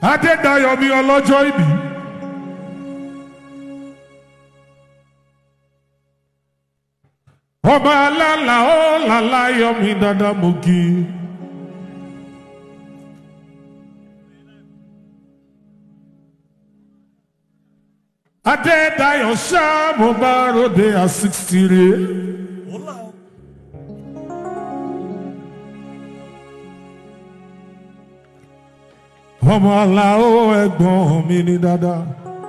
Adédayọ̀ mi ọlọ́jọ́ ìbí. Ọba alálà ó làláyọ̀ mi dáadáa mo kí. Adédayọ̀ ṣá mo bá ròde à 60 rè. Ọmọ àlà ó ẹ̀gbọ́n mi ní dáadáa.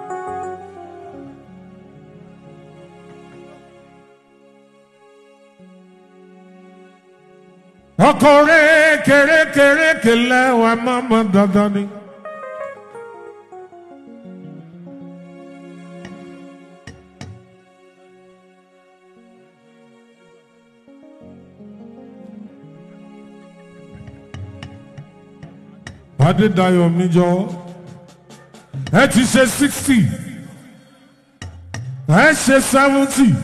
Ọkọ rékèrékèrékè lẹ́wà mọ́mọ́ dandan ni. Adédayọ̀ mi jọ ẹ ti ṣe 60 ẹ ṣe 70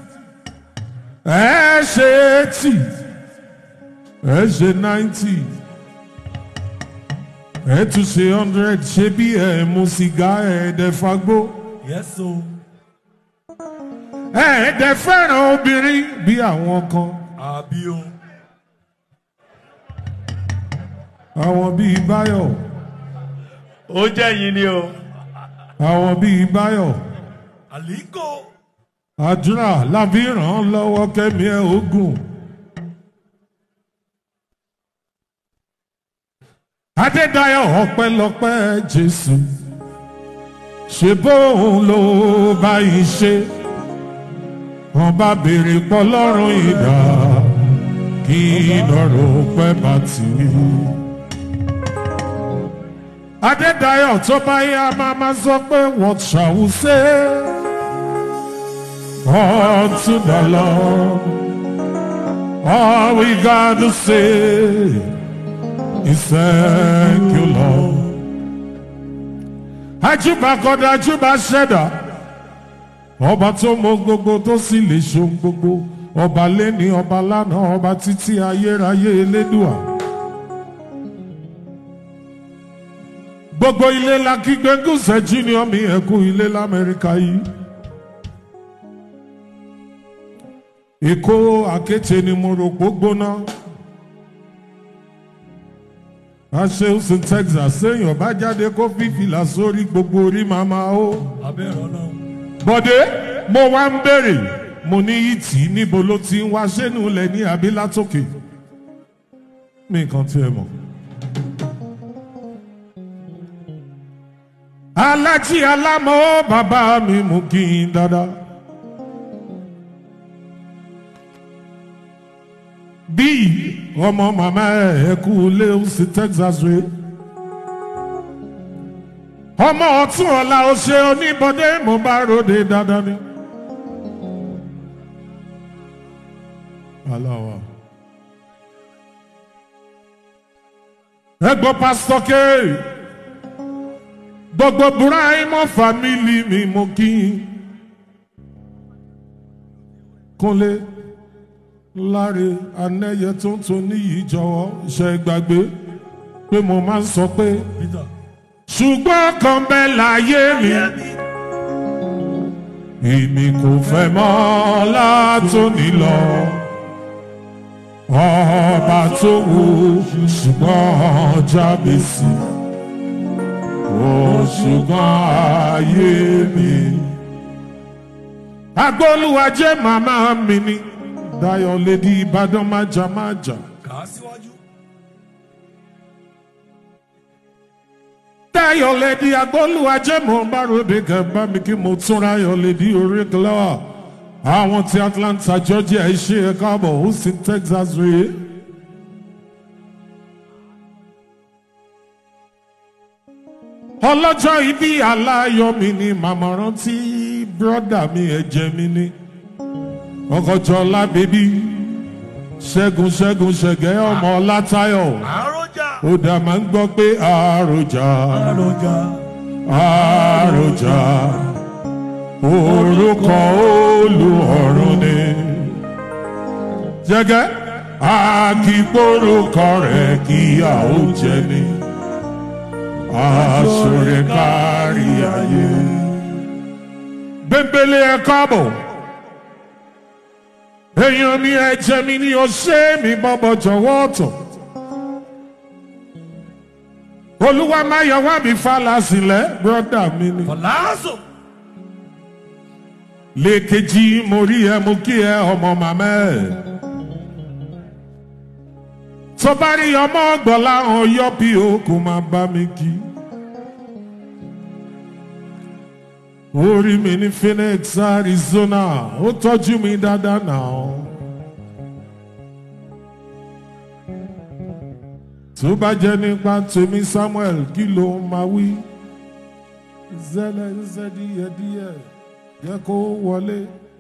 ẹ ṣe 80 ẹ ṣe 90 ẹ tún ṣe 100 ṣe bí ẹ mu sìgá ẹ dẹ̀ fagbó. Yes o. Ẹ dẹ̀ fẹ́ràn obìnrin bí àwọn kan. Àbí o. Àwọn bíi Báyọ̀. Ó jẹ́ yín ni o. Àwọn bíi Báyọ̀. Àlíkò. Àdúrà láfi ràn án lọ́wọ́ kẹ́mi ẹ̀ ogun. Adédayọ̀ ọpẹ́lọpẹ́ Jésù. Ṣé bóun ló bá yìí ṣe? Wọ́n bá béèrè pọ̀ lọ́rùn ìdá. Kí lọ́rọ̀ pẹ́ bá tì í. Adédayọ̀ tó bá yá máa sọ pé what shall we say unto the Lord? All we got to say is thank you, Lord. Àjùbà kọ́dà àjùbà ṣẹ̀dá, ọba tó mọ gbogbo tó sì lè ṣohun gbogbo, ọba lẹ́ni ọba lánàá ọba títí ayérayé elédùà. Gbogbo ilé la kí Gbẹ́ngùsẹ̀ Junior mi ẹ̀kú ilé l'Amẹ́ríkà yìí. Èkó Àkété ni mo rò pó gbóná. Àṣẹ Houston Texas séèyàn bá jáde kó fífìlà sórí gbogbo orí màmá o. Abẹ́rẹ́ Ọlọ́run. Bọ̀dé mo wá ń béèrè mo ní ìtì níbo ló ti ń wá ṣẹ́nu lẹ̀ ní àbí látòkè. Mi nǹkan tí ẹ mọ̀. Alájí alámọ̀ bàbá mi mú kí n dáadáa. Bí ọmọ màmá ẹ̀ kú lé sí Texas rè. Ọmọ ọ̀tún ọ̀la ó ṣe oníbọdé mo bá ròde dáadáa ni. Aláwa. Ẹ gbọ́ pásítọ̀ kéè. Gbogbo Buraimo family mi mo kí n. Kúnlé Láre Anẹ́yẹ tó ń tún níyì jọ̀wọ́ ṣe gbàgbé pé mo máa ń sọ pé ṣùgbọ́n kan bẹ́ẹ̀ láyé mi. Èmi kò fẹ́ mọ́ látòní lọ. Ọba tó wù ṣùgbọ́n Jábésì. Ṣùgbọ́n ayé mi. Agbóluwàjẹ́ màmá mi ni. Dayọ̀ Lady Ìbàdàn májà. Kà á síwájú. Dayọ̀ Lady Agbóluwàjẹ́ mo bá ròde kẹ̀mbá mi kí mo tún Dayọ̀ Lady orí kílọ́wà. Àwọn ti Atlanta, Georgia ṣe é káàbọ̀ Houston, Texas rèé. Ọlọ́jọ́ ìbí aláyọ̀ mi ni màmá rántí brọ́dà mi ẹ̀jẹ̀ mi ni. Ọkọ̀jọ́lá bèbí Ṣẹ́gun Ṣẹ̀gẹ́ ọmọ Látayọ̀. Àròjà. Ó dà máa ń gbọ́ pé àròjà. Orúkọ Olúọ̀run ni. Jẹ́gẹ́ àkìpórúkọ rẹ̀ kíyà ó jẹ ni. aṣọre kárí ayé. Bẹ́ńbélé ẹ káàbọ̀. Èèyàn mi ẹ̀jẹ̀ mi ni ọṣẹ́ mi bọ́bọ̀ jọ̀wọ́ ọ̀tọ̀. Olúwa máa yọ wá mi falasílẹ̀ brọ́dà mi ni. Fọláṣọ. Lèkejì mo rí ẹ mo kí ẹ ọmọ màmá ẹ. Tó bá rí ọmọ ọgbọ̀n láwọn yọ bí o kò máa bá mi kí. Orí mi ní Phoenix, Arizona, ó tọ́jú mi dáadáa náà. Tó bá jẹ́ nípa tèmi Samuel kí ló máa wí? Zẹ́lẹ̀ zẹ́ díẹ̀díẹ̀ jẹ́ kó wọlé.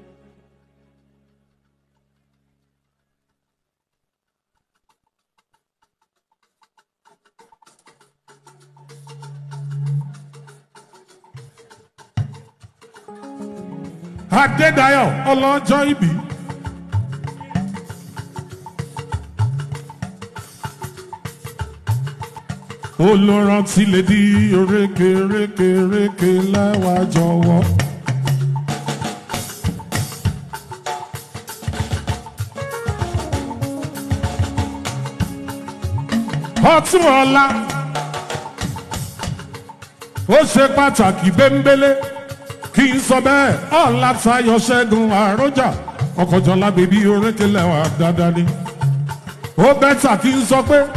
Adédayọ̀ ọlọ́jọ́ ìbí. Olùrántí lè di rékèrékèrékè lẹ́wà jọ̀wọ́. Ọtún ọ̀la ó ṣe pàtàkì bẹ́ńbélé. Kì í sọ bẹ́ẹ̀ ọ̀la Táyọ̀ Ṣẹ́gun Àrọ́jà ọkọ̀jọ́lá bèbí orékèlè wà dáadáa ni. Ó bẹ́tà kí n sọ pé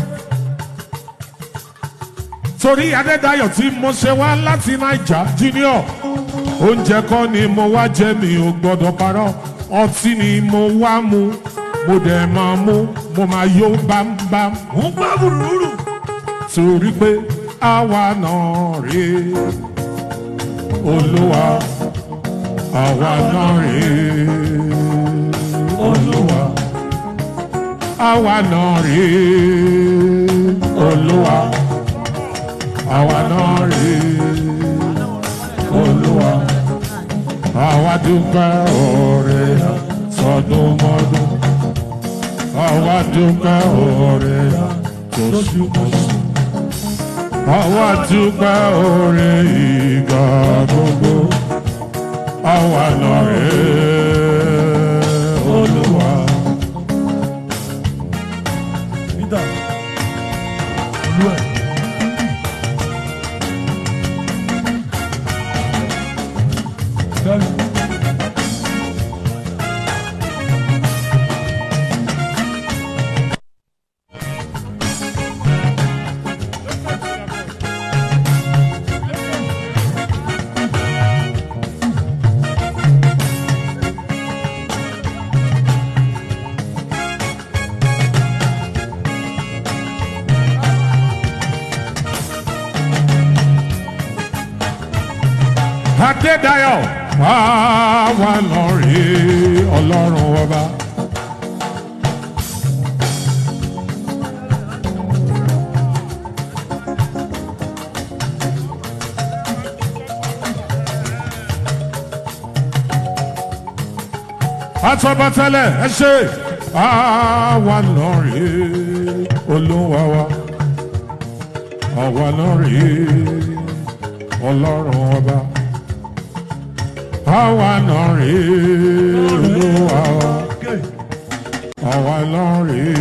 torí Adédayọ̀ tí mo ṣe wá láti Naija junior oúnjẹ kọ́ ni mo wá jẹ mi ò gbọ́dọ̀ parọ́ ọtí ni mo wá mu mo dẹ̀ máa mú mo máa yó bámbám. Mo ń gbá búrúrú. Torí pé àwa náà rèé. Olúwa àwa náà rèé. Olúwa àwa náà rèé. Olúwa àwa náà rèé. Olúwa àwa dúpẹ́ oore sọdún mọ́dún. Àwa dúpẹ́ oore tóṣùmọ́ṣù. Àwa dúpẹ́ oore ìgbà gbogbo. Àwa náà rèé. Olúwa. Peter. Olúwa. Bẹ́ẹ̀ni. Adédayọ̀ àwa náà rèé Ọlọ́run ọba. Àtọ̀bọ̀tẹ́lẹ̀ ẹ ṣe àwa náà rèé Olúwa wa. Àwa náà rèé Ọlọ́run ọba. Àwa náà rèé Olúwa wa. Àwa náà rèé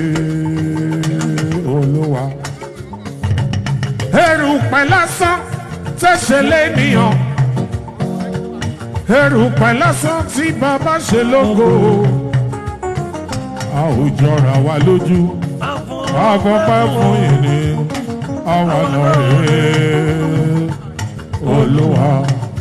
Olúwa. Erùpẹ̀ lásán tẹ̀sẹ̀ lẹ́nìyàn. Erùpẹ̀ lásán tí bàbá ṣe lógo. A ò jọra wa lójú. Àfọ̀pẹ́ fún ìní. Àwa náà rèé Olúwa.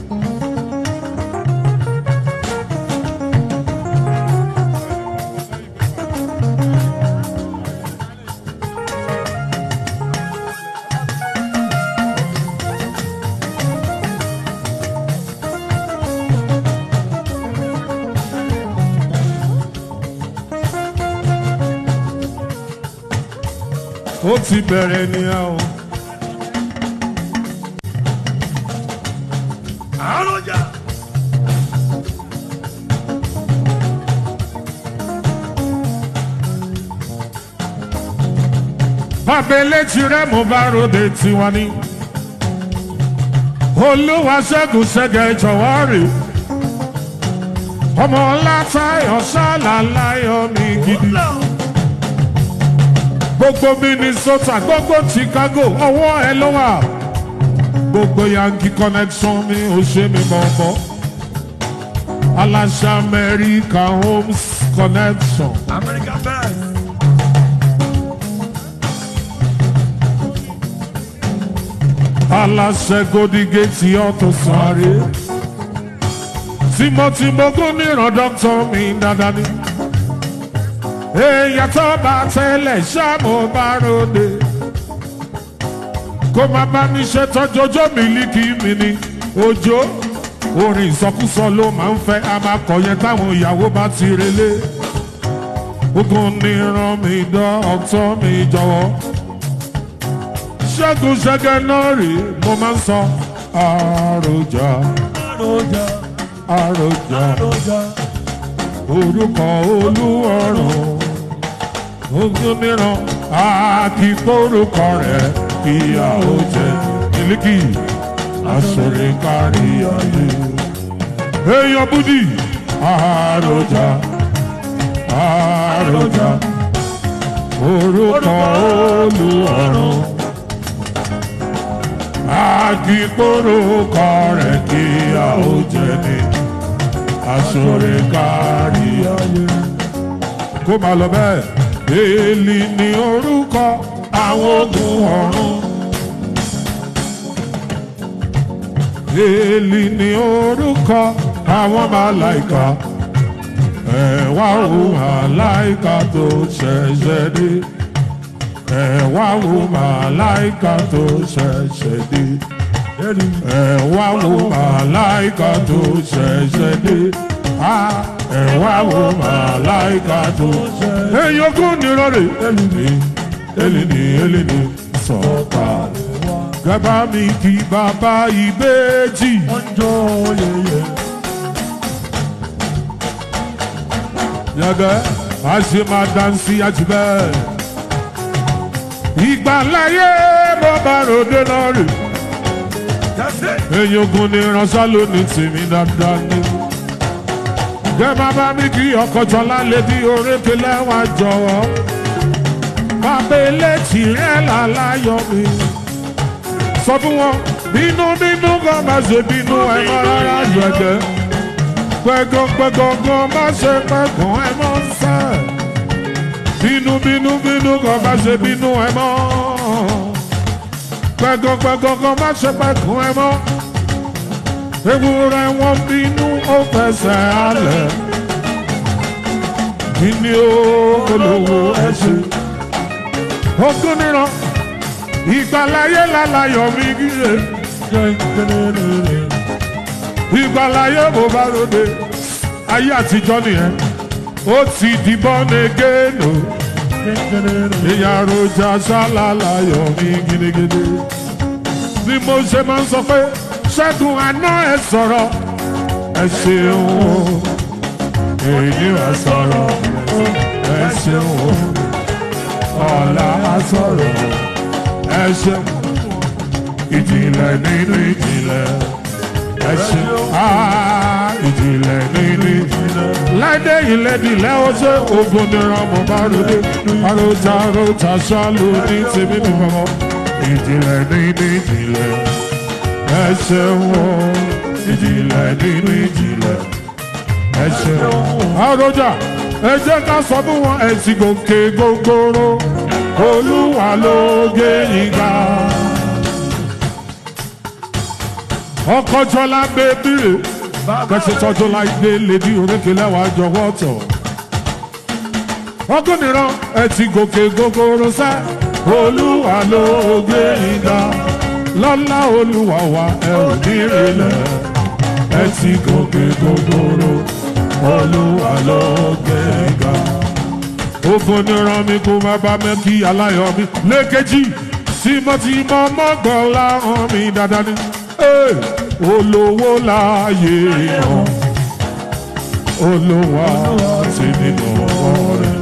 Ó ti bẹ̀rẹ̀ ní àwọn. Àrọ́jà. Bàbá eléjì rẹ̀ mo bá ròde tiwọn ní. Olúwaṣẹ́gun Ṣẹ́gẹ̀ jọ̀wọ́ rè ọmọ Látayọ̀ ṣàlàyọ̀ mi gidi gbogbo Minnesota gbogbo Chicago ọwọ́ ẹ ló wà gbogbo Yankee connection mi ò ṣe mi bọ̀bọ̀ aláṣà America Homes connection. America best. Aláṣẹ Golden Gate Auto Sáré Timothy Mogun níran dọ́kítọ̀ mi dáadáa ni èèyàn tó bá tẹ́lẹ̀ ṣáàmù bá ròde kó má bá mi ṣe tọ́jú ọjọ́ Mílíkì mi ni Òjó orin ìsọkúsọ ló máa ń fẹ́ a máa kọ̀ yẹn táwọn ìyàwó bá ti relé ogun níran mi dọ́kítọ̀ mi jọ̀wọ́. Ṣẹ́gun Ṣẹ́gẹ̀ náà rí mo máa ń sọ àròjà Àròjà. àròjà Àròjà. orúkọ Olúọ̀run ogun mìíràn àkìkórúkọ rẹ̀ kíyà ó jẹ Mílíkì àṣọrẹ kárí ayé èèyàn búdì àròjà àròjà orúkọ Olúọ̀run. Akíkórúkọ rẹ̀ kí a ó jẹ ní aṣọre kárí ayé. Kó máa lọ bẹ́ẹ̀, Èlì ni orúkọ àwọn ogun ọ̀run. Èlì ni orúkọ àwọn màláìka. Ẹ wá wo màláìka tó ṣẹ̀ṣẹ̀ dé. Ẹ wá wo màláìka tó ṣẹ̀ṣẹ̀ dé. Ẹ wá wo màláìka tó ṣẹ̀ṣẹ̀ dé. Ẹ wá wo màláìka tó ṣẹ̀ṣẹ̀ dé. Èyí ogún ni rọrẹ̀. Eleni sọ̀kalẹ̀. Gẹ́bá mi kí bàbá ìbejì. Ọjọ́ yẹyẹ. Yàgẹ́ a ṣe máa dánsì àjùbẹ́. Ìgbàláyé mo bá ròde náà rè. Èyí ogun ni ránṣẹ́ lónìí tèmi dáadáa ní. Gẹ́bá bá mi kí ọkọ̀jọ́ lálẹ́ bí orékè lẹ́wà jọ̀wọ́. Bàbá eléjì rẹ̀ làláyọ̀ mi. Sọ fún wọn bínú kan má ṣe bínú ẹ̀ mọ́ rárá jẹ̀gẹ́. Pẹ̀gàn má ṣe pẹ̀gàn ẹ̀ mọ́ sẹ́. Bínú kan má ṣe bínú ẹ̀ mọ́. Pẹ̀gàn kan má ṣe pẹ̀gàn ẹ̀ mọ́. Ewúrẹ́ wọn bínú ó fẹsẹ̀ alẹ̀. Kíni olówó ẹ ṣe? Ogún níran ìgbàláyé lálàyọ̀ mi gíre. Ìgbàláyé mo bá ròde ayé àtijọ́ nìyẹn ó ti di bọ́negéèlò ìyàròjà ṣálàláyọ̀ mi gidigidi bí mo ṣe máa ń sọ pé Ṣẹ́gun àná ẹ sọ̀rọ̀ ẹ ṣeun o èyí ẹ sọ̀rọ̀ ẹ ṣeun o ọ̀la á sọ̀rọ̀ ẹ ṣeun ìjìnlẹ̀ nínú ìjìnlẹ̀ ẹ ṣeun ìjìnlẹ̀ nínú ìjìnlẹ̀ láìdé ìlẹ́dìlẹ́ ó ṣe ogun nìran mo bá ròde àròjà ṣálò ní tèmi ní mọ́mọ́ ìjìnlẹ̀ nínú ìjìnlẹ̀ ẹ ṣeun o ìjìnlẹ̀ nínú ìjìnlẹ̀ ẹ ṣeun àròjà ẹ jẹ́ ká sọ fún wọn ẹ sì gòkè gògòrò Olúwa ló gbé yín ga. Ọkọ̀jọ́lá bèbèrè kẹsì tọ́jọ́lá gbé lédi orékè lẹ́wà jọ̀wọ́ tọ̀. Ọgún nìran ẹ ti gòkè gògòrò sẹ́ Olúwa ló gbé yín ga. Lọ́lá Olúwa wa ẹ ò ní relẹ̀ ẹ ti gòkè gògòrò Olúwa ló gbé yín ga. Ogun nìran mi kò má bá mi kí aláyọ̀ mi lékejì tímọ́tímọ́ mọ́gbọ́n láhàn mi dáadáa ni. Olówó láàyè hàn olówó àti nínú ọ̀rẹ́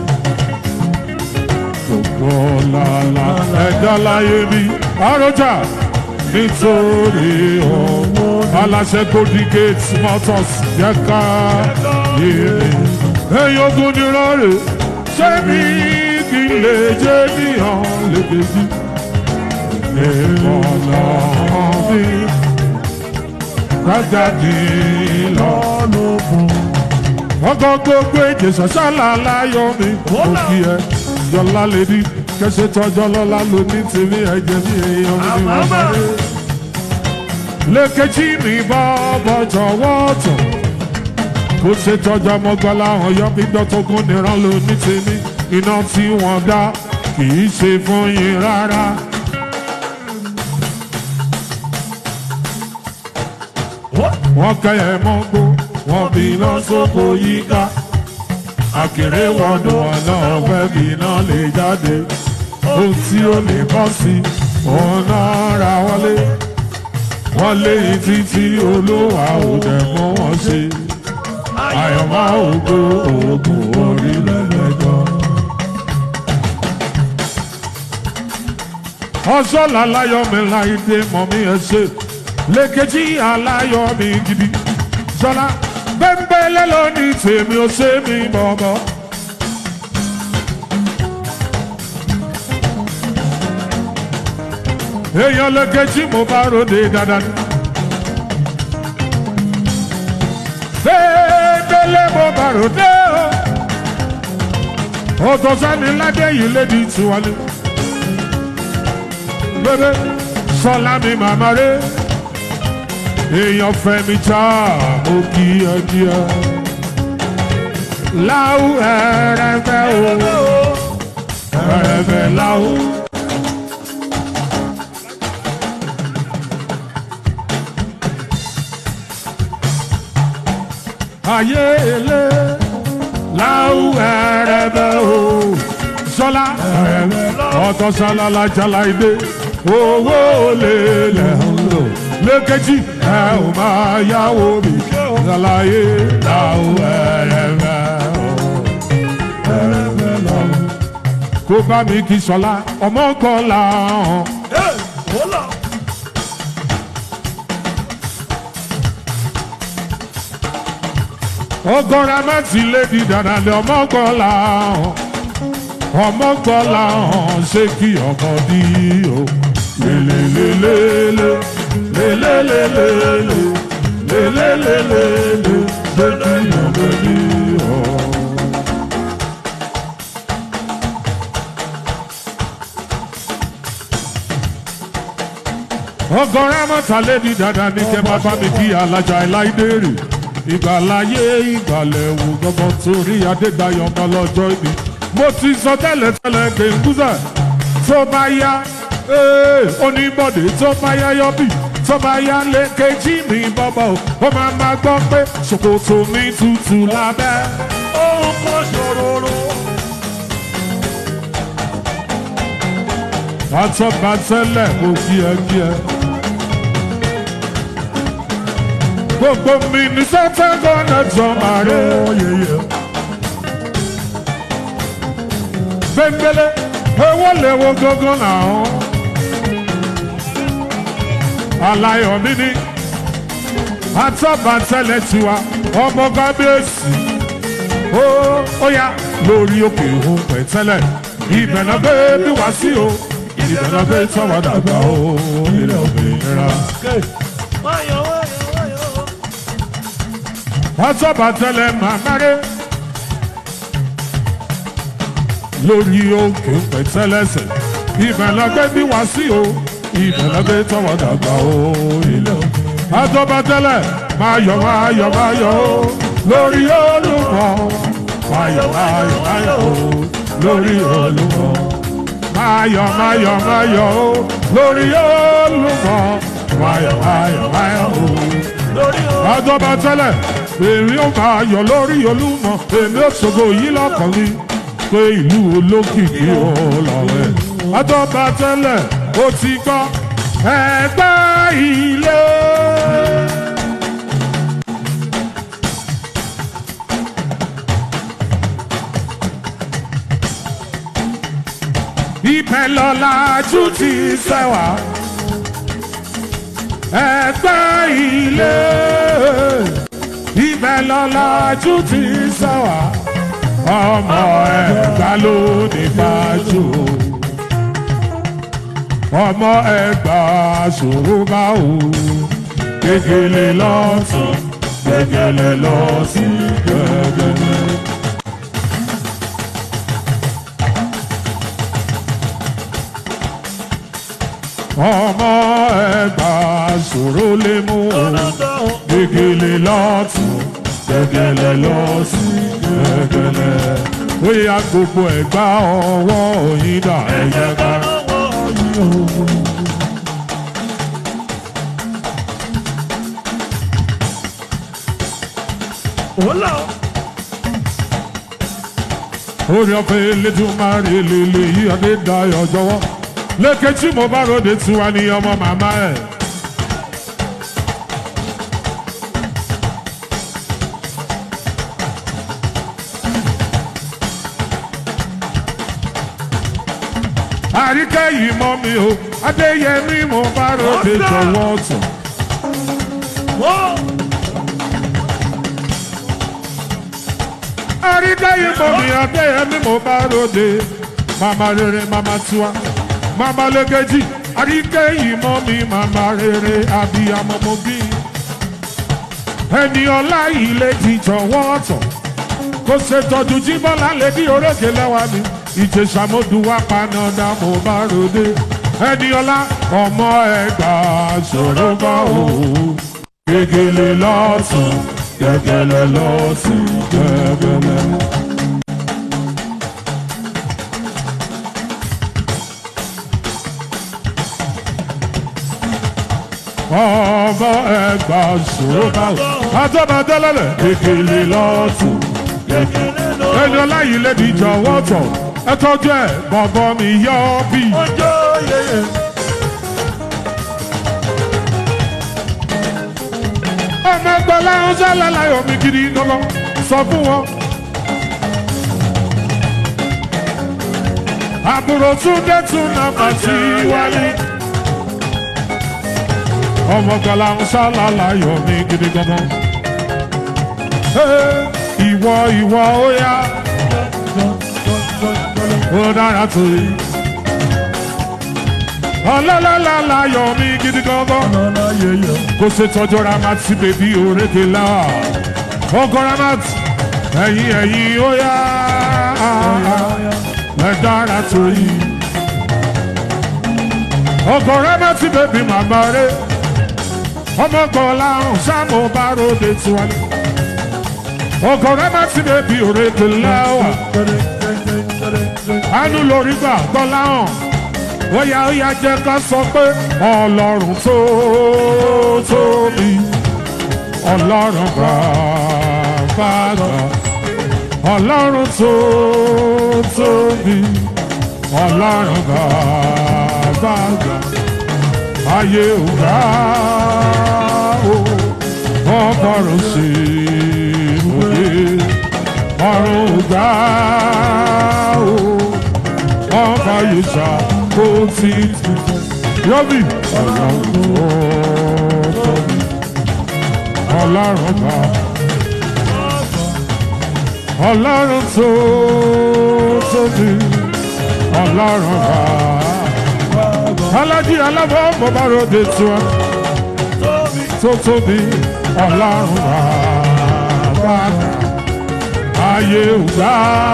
gbogbo làlà ẹ̀dá láyé mi àròjà nítorí owó aláṣẹ Golden Gate Motors yẹ ká yèrè ẹ̀yin ogun ni rọrẹ ṣé mi kì í lè jẹ́ níyàn lẹ́gbẹ̀ẹ́jì ìmọ̀nà mi rájàdì lọ́lọ́fún. ọkọ̀ gbogbo èdè ṣàṣàlà láyọ̀ mi òkì ẹ̀ yọlá lèdi kẹsẹ̀ tọjọ́ lọ́la lóní tèmi ẹ̀jẹ̀ mi èèyàn mi ni wọ́n bá dé. lẹ́kẹ̀jì mi bá bọ́jọ́ wọ́ọ̀tọ̀ kó ṣe tọjọ́ ọmọgbọ́lá àwọn yọ bí dọ́tógún nìran lóní tèmi iná tí wọ́n dá kì í ṣe fún yín rárá. wọ́n kẹ́yẹ̀ mọ́gbó wọ́n bí iná sóko yíká àkèrè wọ́dún wọn náà fẹ́ bí iná lè jáde ohun tí ó lè bọ́ sí òun náà ra wọlé wọ́n lé títí olówà òdẹ mọ́ wọn ṣe àyọ̀mọ́ ògo ògùn orílẹ̀ lẹ́jọ́. ọ̀ṣọ́lá láyọ̀ mi láìdé mọ̀ mí ẹ ṣe lẹ́kẹ̀jì aláyọ̀ mi gidi ṣọlá bẹ́ńbẹ́lẹ́ lónìí tèmi ò ṣe mí bọ̀bọ̀. èèyàn lẹ́kẹ̀jì mo bá ròde dáadáa ní. bẹ́ńbẹ́lẹ́ mo bá ròde o ọ̀tọ̀ sani ládé yìí lédi tiwálé. bébé ṣọlá mi màmá rẹ̀ èèyàn fẹ́mi já mo kí ẹ díẹ̀ láwù ẹrẹfẹ o ẹrẹfẹ láwù. ayé ilé láwù ẹrẹfẹ o sọlá ẹrẹfẹ ọ̀tọ̀ sálálá jala ìdè owó lè lẹ́hìn lò lẹ́kẹ̀jì ẹ ò máa yáwó mi ṣàlàyé láwù ẹrẹfẹ o ẹrẹfẹ láwù. kó bá mi kí sọlá ọmọ kan là hàn. ọgọ́ra mẹ́tì lédi dáadáa ni ọmọ kan là hàn ọmọ kan là hàn ṣé kí ọmọ dí o lélelélele lélelélele lélelélele ṣé kí ọmọ dí o. ọgọ́ra mẹ́ta lédi dáadáa ní kẹ́ bàbá mi kí alájà ẹláìdérè ìgbàláyé ìgbàlẹ̀wò gbọ́gbọ́n torí adédayọ̀ ọmọ lọ́jọ́ ìbí mo ti sọ tẹ́lẹ̀tẹ́lẹ̀ kéńkúzà tó bá yá oníbọ̀dé tó bá yá yọ́bì tó bá yá lẹ́kẹ̀jì mi bọ́bọ̀ ó máa gbọ́ pé ṣòkòtò mi tutù lábẹ́. ó kọ́ ṣòróró. àtọ́gbà tẹ́lẹ̀ mo kí ẹ. gbogbo mi ní sọ́tẹ́ gọ́nà jọ máa rẹ̀. Bẹ́ńbẹ́lẹ́ ewó lèwo gógó náà. Aláyọ̀ mi ní àtọ́bàtẹ́lẹ̀ tiwa ọmọ kábíyèsí. Ó yá lórí òkè òun pẹ̀tẹ́lẹ̀ ìbẹ̀nà bẹ́ẹ̀ bí wá sí o ìbẹ̀nà bẹ́ẹ̀ tọ́wọ́ dàgbà o ilẹ̀ òmìnira. àtọ́bàtẹ́lẹ̀ màmá rẹ̀. lórí òkè pẹ̀tẹ́lẹ̀sẹ̀ ìbẹ̀lẹ́gbẹ́ bí wá sí o ìbẹ̀lẹ́gbẹ́ tọwọ́ dàgbà o ilẹ̀ o. àtọ́bàtẹ́lẹ̀ máa yọ̀ o lórí Olúmọ máa yọ̀ o lórí Olúmọ máa yọ̀ o lórí Olúmọ máa yọ̀ o lórí Olúmọ. àtọ́bàtẹ́lẹ̀ èmi ò máa yọ̀ lórí Olúmọ èmi ò ṣògo yìí lọ́kàn mi pé ìlú olókìkí ọlọ́rẹ́ àtọ́bàtẹ́lẹ̀ ó ti gbọ́ ẹgbẹ́ ilé. ibẹ̀ lọ́làjú ti ṣẹ̀wá ẹgbẹ́ ilé ibẹ̀ lọ́làjú ti sọ wá ọmọ Ẹ̀gbá ló ní gbájú ọmọ Ẹ̀gbá ṣòro bá wò gègèlè lọ́tún gègèlè lọ́sí gègèlè. ọmọ Ẹ̀gbá ṣòro lè mú gègèlè lọ́tún gègèlè lọ́sí gègèlè. bóyá gbogbo Ẹ̀gbá ọwọ́ òyìn dà ẹ̀yẹ ká. orí ọ̀fẹ́ Elédùmarè lèlè yí Adédayọ̀ jọ̀wọ́ lékè tí mo bá ròde tiwa ní ọmọ màmá ẹ̀. àríkẹ́ yìí mọ́ mi o Adéyẹmí mo bá ròde jọ̀wọ́ tán. àríkẹ́ yìí mọ́ mi Adéyẹmí mo bá ròde màmá rere màmá tiwa màmá lẹ́gẹ̀jì àríkẹ́ yìí mọ́ mi màmá rere abiyamọ mo bí. ẹni ọlá yìí lè ti jọ̀wọ́ tán kó ṣètọ́jú Jíbọ́lá lè bí orókè lẹ́wà mi. Ìjẹ̀ṣà mọ́dún wá panáda mo bá ròde ẹni ọlá ọmọ Ẹ̀gbá ṣòro bá wò gègèlè lọ́tún gègèlè lọ́sí gègèlè. ọmọ Ẹ̀gbá ṣòro bá wò àtọ́bàdọ́lọ́lẹ̀ gègèlè lọ́tún gègèlè lọ́sí ẹni ọlá yìí lè di jọ̀wọ́ tán. ẹ tọ́jú ẹ̀ bọ̀bọ̀ mi yọ bí. ọjọ́ yẹyẹ. ọmọ ẹgbẹ́lá ń sálẹ̀ láyọ̀ mi gidi lọ́lọ́ sọ fún wọn. àbúrò Túndé tún nàbà sí wálé. ọmọ ẹgbẹ́lá ń sálẹ̀ láyọ̀ mi gidi gan-an. ìwọ ó yá. ó dára tó yìí. ọlọ́lọ́lá yọ̀ mí gidi gangan. kò ṣe tọ́jú Ramat bèbí òrékè là. ọkọ Ramat ẹ̀yìn ó yá. ẹ dára tó yìí. ọkọ Ramat bèbí màmá rẹ̀. ọmọ kọ̀ọ̀lá ọ̀hún sáàmù bá ròde tiwọn. ọkọ Ramat bèbí òrékè là wà. àánú lórí gbà gbọ́lá hàn ó yá jẹ́ ká sọ pé Ọlọ́run tó tóbi Ọlọ́run bàbá Ọlọ́run tó tóbi Ọlọ́run bàbá ayé ò gbà ó ọgọ́rùn sí òye ọ̀run ò gbà ó ọba yìí ṣá kó tí yọ́bì Ọlọ́run tó tóbi Ọlọ́run bá Ọlọ́run tó tóbi Ọlọ́run bá alájí alábọ̀ mo bá ròde tiwa tó tóbi Ọlọ́run bá ayé ògbà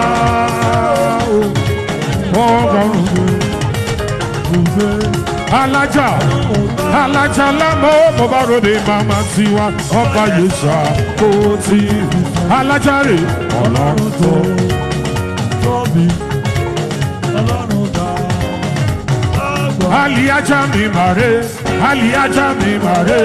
alájà lámọ́ mo bá ròde màmá tiwa ọba yìí ṣá kó tí alájà rè Ọlọ́run tó tóbi Ọlọ́run dá aliaja mi màre aliaja mi màre.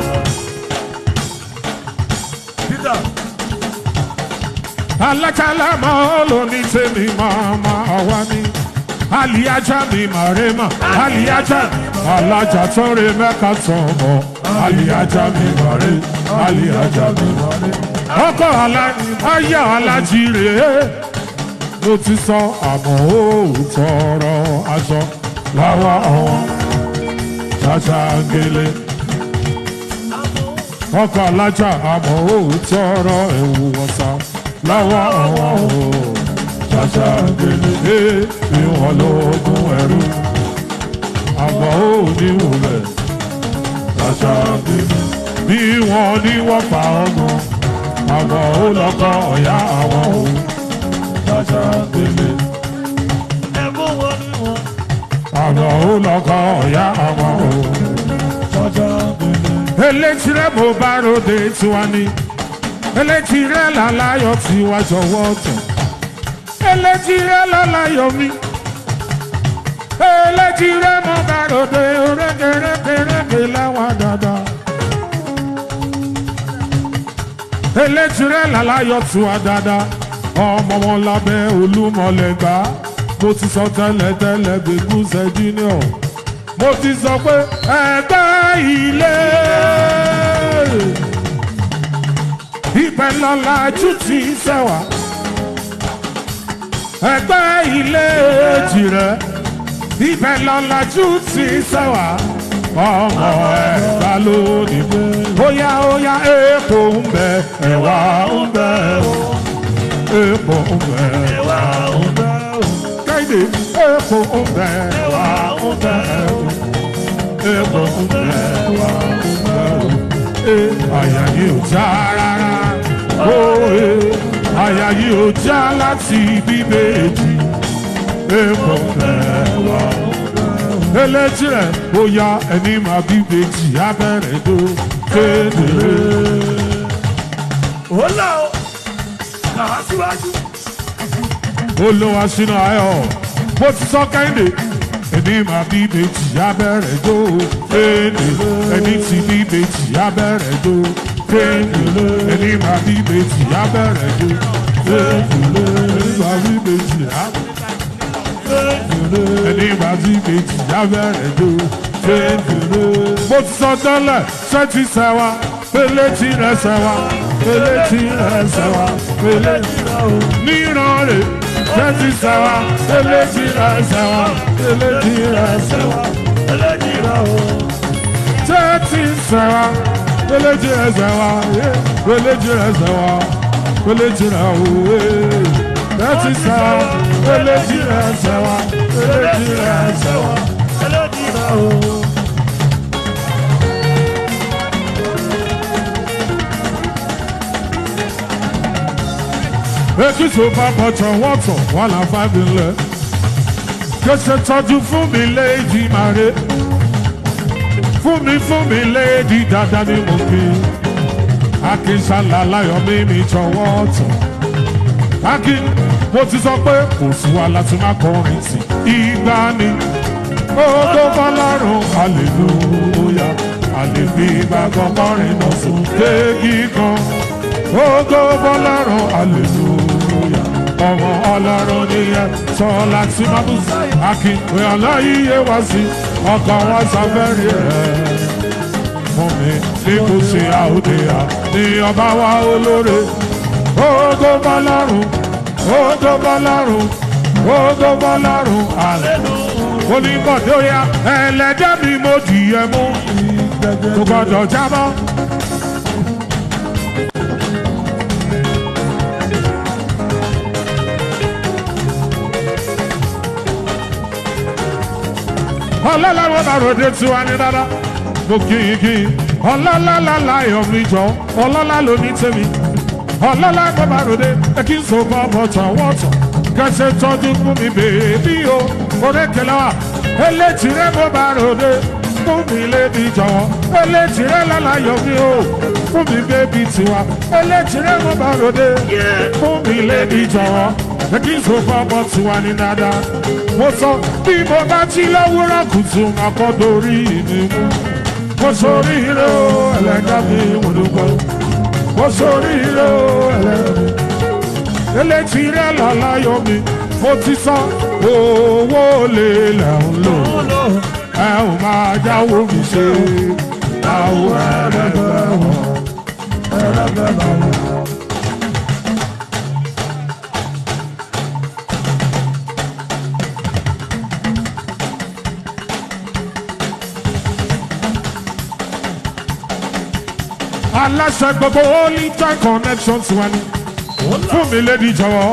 alájà lámọ́ lóní tèmi màmá wa ni. aliaja mi marema aliaja alájà tọrẹ mẹ́ka tọmọ aliaja mi mare aliaja mi mare ọkọ aya alájire mo ti sọ àmọ́ ó tọrọ aṣọ láwa ọ̀hún ṣàṣàgele ọkọ̀ alájà àmọ́ òótọ́ ọ̀rọ̀ ẹ̀wù wọ̀sà lọ́wọ́ àwọn o ṣàṣà gbélé bí wọ́n lóògùn ẹ̀rú àmọ́ ò ní wùlẹ̀ ṣàṣà gbélé bí wọ́n ní wọ́n pa ọgbọ́n àmọ́ ò lọ́kọ̀ ọ̀yá àwọn o ṣàṣà gbélé ẹ̀bùn wọn ni wọn. àmọ́ ò lọ́kọ̀ ọ̀yá àwọn o ṣàṣà gbélé. elétirẹ́ mo bá ròde tiwa ni elétirẹ́ làláyọ̀ tiwa jọ̀wọ́ tán elétirẹ́ làláyọ̀ mi elétirẹ́ mo bá ròde rékèrékèrékè láwọn dáadáa elétirẹ́ làláyọ̀ tiwa dáadáa ọmọ wọn lábẹ́ olúmọlẹ́gbà mo ti sọ tẹ́lẹ̀tẹ́lẹ̀ gbẹ̀gúsẹ̀ junior mo ti sọ pé ẹgbẹ́ ilé ibẹ̀ lọ́làjú ti ṣẹ̀wá ẹgbẹ́ ilé tirẹ̀ ibẹ̀ lọ́làjú ti ṣẹ̀wá ọmọ ẹ̀gbá lónìí pé óyá óyá èèpo ń bẹ ẹ̀wà ń bẹ èèpo ń bẹ ẹ̀wà ń bẹ kéde èèpo ń bẹ ẹ̀wà ń bẹ èèpo ń bẹ ẹ̀wà ń bẹ àyà yìí ò já rárá òye àyà yìí ò já láti bíbélì èèpo ń bẹ ẹ̀wà ń bẹ eléjìrẹ bóyá ẹni máa bíbélì abẹ́rẹ́ tó kéde. ó là ó kà á síwájú. olówó sínú ayọ̀ bó ti sọ kẹ́hìndé ẹni máa bí méjì abẹ́rẹ́ jó kéde ẹni tí bí méjì abẹ́rẹ́ jó kéde ẹni máa bí méjì abẹ́rẹ́ jó kéde ẹni máa bí méjì ẹni máa bí méjì abẹ́rẹ́ jó kéde. bó ti sọ tẹ́lẹ̀ ṣé ti sẹ́wà pélé tí rẹ̀ sẹ́wà pélé tí rẹ̀ sẹ́wà pélé níran rẹ̀. Tẹ́tí sẹ́wà, eléjì rẹ̀ sẹ́wà, eléjì rẹ̀ sẹ́wà, eléjì rẹ̀ o. tẹ́tí sẹ́wà, eléjì rẹ̀ sẹ́wà, eléjì rẹ̀ sẹ́wà, eléjì rẹ̀ o. Tẹ́tí sẹ́wà, eléjì rẹ̀ sẹ́wà, eléjì rẹ̀ sẹ́wà, eléjì rẹ̀ o. Èkìtì ò bá bọ̀tọ̀ wọ́tọ̀ wọ́n là fà mí lẹ̀. Kẹsẹ̀ tọ́jú fún mi léèdì màrè. Fún mi léèdì dáadáa ni mo fi. Akínsálà láyọ̀ mímí jọ̀wọ́ tọ̀. Akin mo ti sọ pé kò sí wa láti má kọrin sí. Ìgbà ni ògo fọlọ́run hallelujah. Àlèfi ìgbàgbọ́ kọrin náà sùn kéèkì kan. Ògo fọlọ́run hallelujah. Ọmọ ọlọ́run nìyẹn sọ láti má bù sí. Akin ìyànlá yíyé wá sí ọkàn wọn sáfẹ́rì rẹ̀. Fún mi ní kò ṣe àòdìyà ní ọba wa olóore. Ògo fọlọ́run, ògo fọlọ́run, ògo fọlọ́run hallelujah. Onígbọ̀dé ó yá ẹlẹ́dẹ́ mi mo dìé mú. Kò gbọ́dọ̀ jábọ́. Ọlọ́lá wọn bá ròde tiwa ní dáadáa. Mo kí ọlọ́lá láyọ̀ mi jọ ọlọ́lá ló ní tèmi. Ọlọ́lá wọn bá ròde kí n so bọ́ bọ̀tọ̀ wọ́tọ̀. Kẹsẹ̀ tọ́jú fún mi bèèrè bí o. Orékèlè wa elétìrẹ́ mo bá ròde fún mi lébi jọ̀wọ́. Elétìrẹ́ lálayọ̀ mi o fún mi bébí tiwa. Elétìrẹ́ mo bá ròde fún mi lébi jọ̀wọ́. Kí n so bọ́ bọ̀ tiwa ní dáadáa. Mo sọ bí mo bá jí lówùúrọ̀ kùtù máa kọ́ dorí mi mú. Mo sórí ire o ẹlẹ́dá mi mo dúpẹ́. Mo sórí ire o ẹlẹ́dá mi. Elétìrẹ́ lálayọ̀ mi mo ti sọ owó lè lẹ̀ ń lò. Ẹ ò máa jáwó mi ṣe àwọn ẹlẹ́gbẹ́ wọn. Ẹlẹ́gbẹ́ wọn. aláṣẹ gbogbo Holy Joy Connections wa ni fún mi lédi jọ̀wọ́.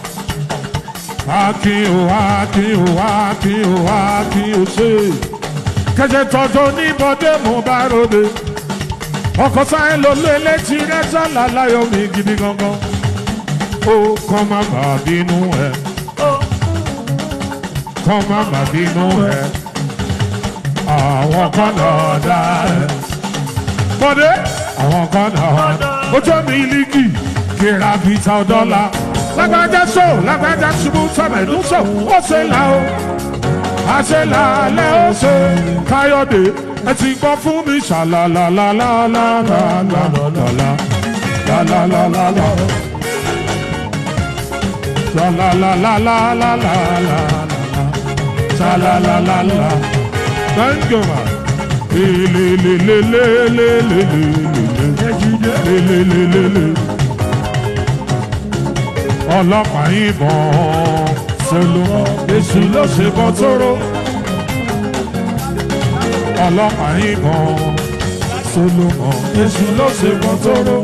Akin o akin o akin o akin o ṣe kẹjẹ tọjọ níbọdé mo bá ròde ọkọ sáyẹn ló lé létí rẹ sálà láyọ̀ mi gidi gangan ó kọ́ má bà bínú ẹ kọ́ má bà bínú ẹ àwọn kan náà dá ẹ bọ́dé àwọn kan náà ojú mi lígì kíra bíta ọ̀dọ́là lágbájá sọ lágbájá ṣubú sọmẹdún sọ ó ṣe là ó àṣẹ làálẹ̀ ó ṣe káyọ̀dé ẹ ti gbọ́ fún mi ṣàlàlàlàlàlàlàlàlà ṣàlàlàlàlàlàlàlà ṣàlàlàlàlà thank you ma lelelelelelelelelelelelelele ọlọ́pàá yìnbọn Solomon èṣù ló ṣe bọ́ tóró ọlọ́pàá yìnbọn Solomon èṣù ló ṣe bọ́ tóró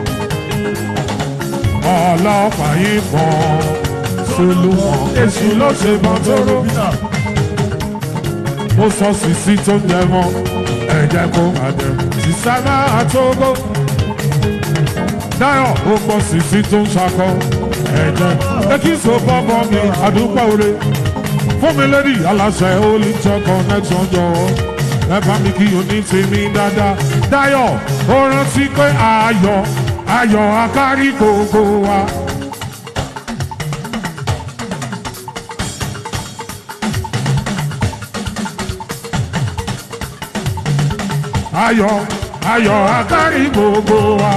ọlọ́pàá yìnbọn Solomon èṣù ló ṣe bọ́ tóró mo sọ sísí tó ń jẹ mọ́ ẹ̀jẹ̀ kó má jẹ sísá máa tógó Dáyọ̀ ó gbọ́ sísí tó ń ṣakọ́ ẹ̀jẹ̀ kí so bọ́bọ́ mi àdúgbò rẹ̀ fún mi lórí aláṣẹ Holy Joy Connection jọ̀wọ́ ẹ bá mi kí o ní tèmi dáadáa Dáyọ̀ ó rántí pé ayọ̀ ayọ̀ akárí gbogbo wa. Ayọ̀ ayọ̀ akárí gbogbo wa.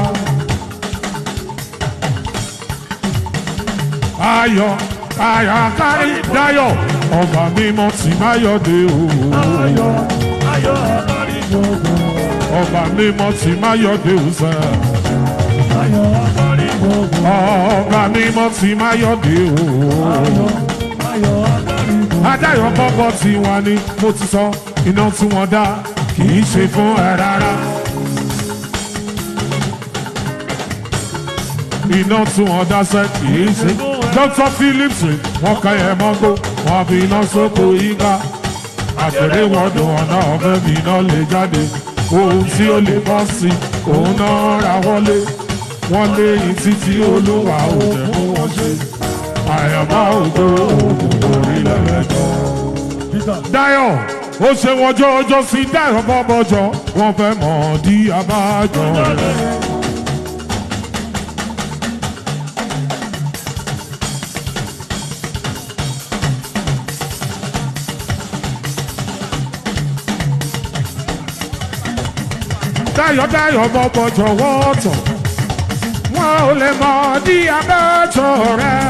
Ayọ̀ ayọ̀ akárí Dáyọ̀ ọba mímọ́ tí máyọ̀dé o. Ayọ̀ ayọ̀ akárí gbogbo wa. Ọba mímọ́ tí máyọ̀dé o sẹ́. Ayọ̀ akárí gbogbo wa. Ọba mímọ́ tí máyọ̀dé o. Ayọ̀ ayọ̀ akárí gbogbo wa. Adáyọ̀ bọ́bọ́ tí wọ́n ní mo ti sọ iná tí wọ́n dá kì í ṣe fún ẹ rárá. Iná tí wọ́n dá sẹ́ kì í ṣe. Dr. Phillips wọ́n ká ẹ̀ mọ́gbó wọ́n fi iná sóko yíká. Àtẹ̀lé wọn dùn ọ̀nà ọ̀fẹ́ mi iná lè jáde. Ohun tí ó lè bọ́ sí òun náà ra wọlé. Wọ́n lé ìtí tí Olúwa ò jẹ́ fún wọn ṣe. Àyàmá òjò òògùn orílẹ̀ ẹ̀jọ̀. Dáyọ̀ ó ṣe wọn jọ ọjọ́ sí Dáyọ̀ bọ́bọ́jọ́ wọ́n fẹ́ mọ̀ di abájọ rẹ̀. Dáyọ̀ Dáyọ̀ bọ́bọ́jọ́ wọ́ọ̀tọ̀ wọn ò lè mọ̀ di abájọ rẹ̀.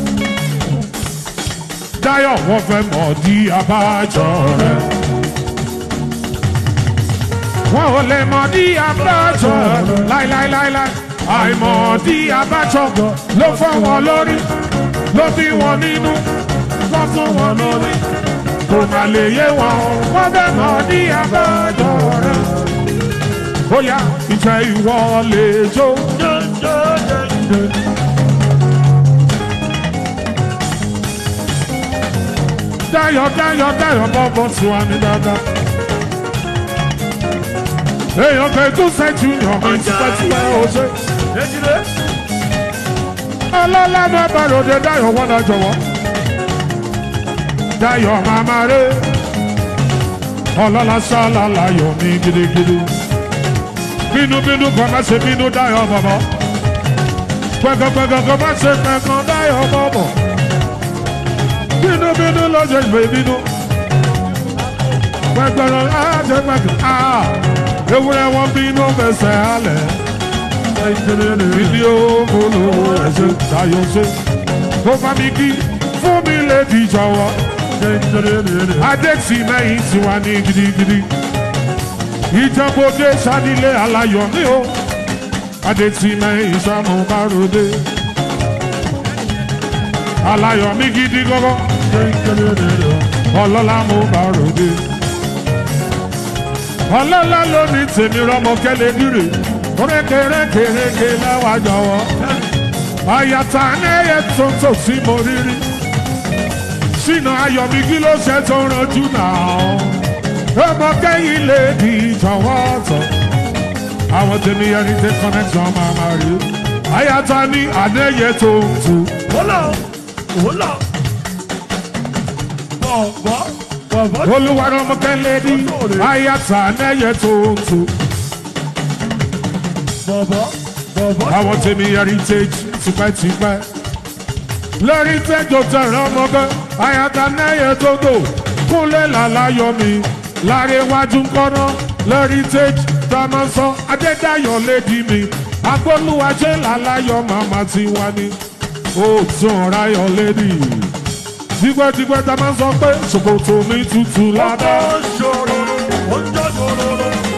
Dáyọ̀ wọ́n fẹ́ mọ̀ di abájọ rẹ̀. Wọ́n ò lè mọ̀ di abájọ láíláíláíláí. Àìmọ̀ di abájọ ló fọ́ wọn lórí, ló bí wọn nínú, wọ́n fún wọn lórí. Kò má lè yé wọn, wọ́n fẹ́ mọ̀ di abájọ rẹ̀. Bóyá ìjẹ́ ìwọ lè jó. Dáyọ̀ Dáyọ̀ Dáyọ̀ bọ́bọ́ tí wà ní dáadáa. Èèyàn kẹ́kọ̀ọ́ sẹ́jú yàn mí tipẹ́tipẹ́ ọ̀ṣẹ́. Ọlọ́lá bàbá ròde Dáyọ̀ wọ́n náà jọ̀wọ́. Dáyọ̀ màmá rẹ̀. Ọlọ́lá sálà láyọ̀ ní gidigidi. Bínúbínú kan má ṣe bínú Dáyọ̀ bọ̀bọ̀. Pẹ̀kọ̀pẹ̀kọ̀ kan má ṣe pẹ̀kọ̀ Dáyọ̀ bọ̀bọ̀. Bínúbínú lọ́jọ́ ìgbè bínú. Pẹ̀gbẹ̀rọ̀ láti pẹ̀kọ̀. Ewúrẹ́ wọn bínú fẹsẹ̀ halẹ̀. Ìdí òkúlù ẹ̀ṣẹ̀ Dáyọ̀ ṣe. Tó bá mi kí fún mi lè di jọ̀wọ́. Adé tì mẹ́yìn tí wà ní gidigidi. Ìjẹ́bọdé sanilé alayọ̀ ní o. Adé tì mẹ́yìn sánú báròdé. Alayọ̀ mi gidi gọ́gọ́. Ọlọ́lá mo báròdé. Ọlọ́lá ló ní tèmi rọmọ kẹ́lẹ́ dúró. rékèrékèrékè lẹ́wà jọ̀wọ́. Àyàtà ẹ̀yẹ tuntun tí mo rí rí. Ṣìnà Ayọ̀mí kí ló ṣe tó ranjú náà? Ọmọ kẹ́yìn lè di ìjọwọ́ tọ̀. Àwọn tèmi ẹni tẹ connection máa ma rí. Àyàtà ní àdéyẹ tó ń tu. Wọ́lá. Bọ̀bọ̀. Olúwa ọmọ kẹ́lẹ́ ní àyàtà ẹ̀yẹ tó ń tu. Bọ̀bọ̀. Àwọn tèmi heritage tipẹ́tipẹ́. Lórí tẹ́jọ́ tẹ̀rọ ọmọkẹ́, àyàtà náyẹ tó dò. Kúnlẹ̀ làláyọ̀ mi, láre wájú kọ́nà. Lórí tẹ́jọ́ tọ́mọ sọ, Adédáyọ̀ lédi mi. Agbóluwa ṣe làláyọ̀ màmá ti wá ní. Ó tún ráyọ̀ lédi. Tipẹ́tipẹ́ tá máa sọ pé ṣòkòtò mi tutù lábẹ́. Ó ṣòro, ó jọ ṣòro.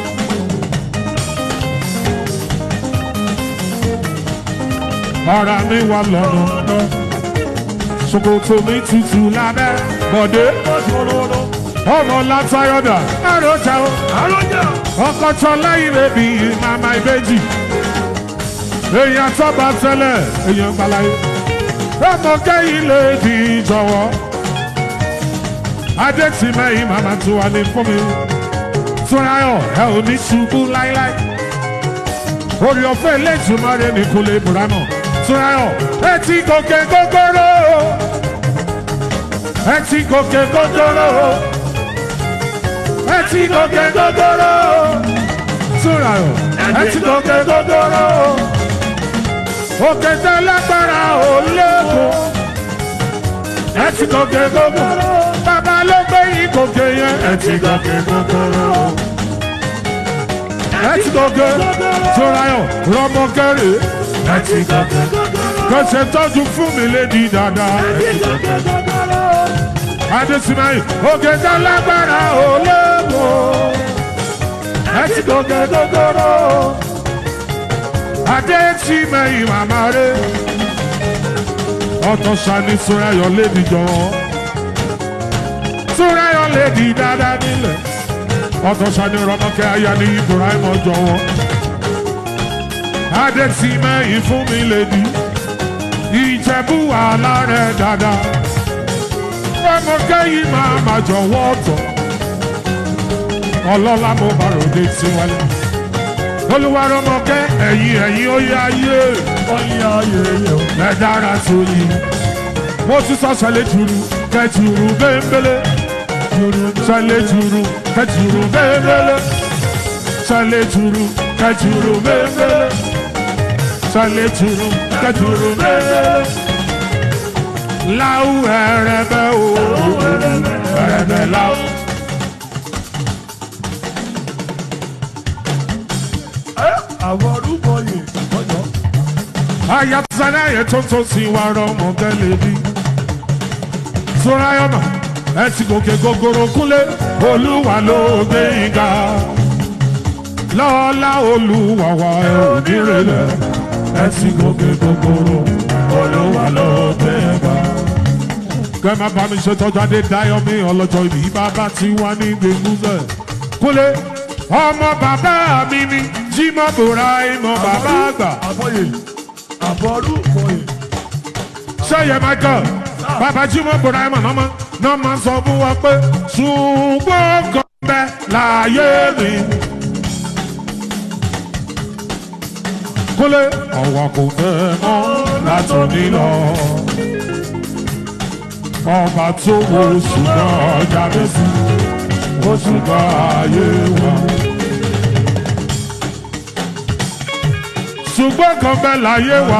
Ara mi wà lọ́nà. Ṣòkòtò mi tutù lábẹ́. Bọ̀dé. Ọmọ látayọ̀dà. Àròjà o. Ọkọ̀ tán láyé bèbí màmá ìbejì. Èèyàn tọ́ba tẹ́lẹ̀, èèyàn gbàláyé. Ọmọ kẹ́yìn lè di ìjọwọ́. Adé ti mẹ́yìn màmá tí wà ní fún mi. Túnráyọ̀ ẹ ò ní ṣubú láíláí. Orí ọ̀fẹ́ ilé ìtumọ̀ rẹ̀ ní Kúnlé Bùrámọ̀. Túnráyọ̀ ẹ ti gòkè gógóró. Ẹ ti gòkè gógóró. Ẹ ti gòkè gógóró. Túnráyọ̀ ẹ ti gòkè gógóró. Òkè tẹ lágbára ò lékun. Ẹ ti gòkè gógóró. Bàbá ló gbé yín gòkè yẹn. Ẹ ti gòkè gógóró. Ẹ ti gòkè Túnráyọ̀ rọmọ kẹrì. Ẹ ti gòkè kẹsẹ̀ tọ́jú fún mi lédi dáadáa. Adéṣimáyì òkè tẹ lágbára ò lékun. Ẹ ti gòkè gógóró. Adéṣimáyì màmá rẹ̀. Ọ̀tọ̀ ṣàní Túnráyọ̀ lédi jọ̀wọ́. Túnráyọ̀ lédi dáadáa nílẹ̀. Ọ̀tọ̀ ṣàní Rọ́mọkẹ́ aya ní Ibrahim jọ̀wọ́. Adéṣimáyì fún mi lédi. Ìjẹ̀bú àlá rẹ̀ dáadáa. Rọ́mọkẹ́ yìí máa jọ̀wọ́ ọ̀tọ̀. Ọlọ́lá mo bá ròde tí wálé. Olúwa Rọ́mọkẹ́ ẹ̀yìn ó yá ayé. Ẹ dára tó yí. Mo ti sọ ṣẹlẹ̀ jùrù kẹjùrù bẹ́ẹ̀mbẹ́lẹ́. Ṣẹlẹ̀ jùrù kẹjùrù bẹ́ẹ̀mbẹ́lẹ́. Ṣẹlẹ̀ jùrù kẹjùrù bẹ́ẹ̀mbẹ́lẹ́. Ṣẹlẹ̀ jùrù kẹjùrù bẹ́ẹ̀mbẹ́lẹ́. Láwù ẹ̀rẹ̀bẹ̀ o. Ẹ̀rẹ̀bẹ̀ láwù. Àwọn orúkọ yìí lọ́jọ́. Àyàtúnṣe ayé tuntun sí wa rọmọ gẹ́lẹ́ bí. Túnráyọ̀ ẹ ti gòkè gògòrò Kúnlé Olúwa ló gbé yín ga. Lọ́lá Olúwa wa ẹ ò ní relẹ̀. Ẹ ti gòkè gògòrò Olúwa ló gbé yín ga. Kẹ́mà bá mi ṣe tọ́jú Adédáyọ̀ mi ọlọ́jọ́ ìbí bàbá tí wà ní gbẹ̀ngúzẹ̀. Kúnlé ọmọ bàbá mi ni Jímọ̀ Bùráímọ̀ bàbá àgbà. Àbọ̀rúbọyè. Ṣẹ́yẹ Michael bàbá Jímọ̀ Bùráímọ̀ náà máa sọ fún wa pé ṣùgbọ́n kan bẹ láyé mi. Kúnlé ọ̀wọ́ kò fẹ́ mọ́ látòní lọ. Ọba tó wo ṣùgbọ́n ọjà bẹ́sí ó ṣùgbọ́n ayé wa. Ṣùgbọ́n kan bẹ láyé wa.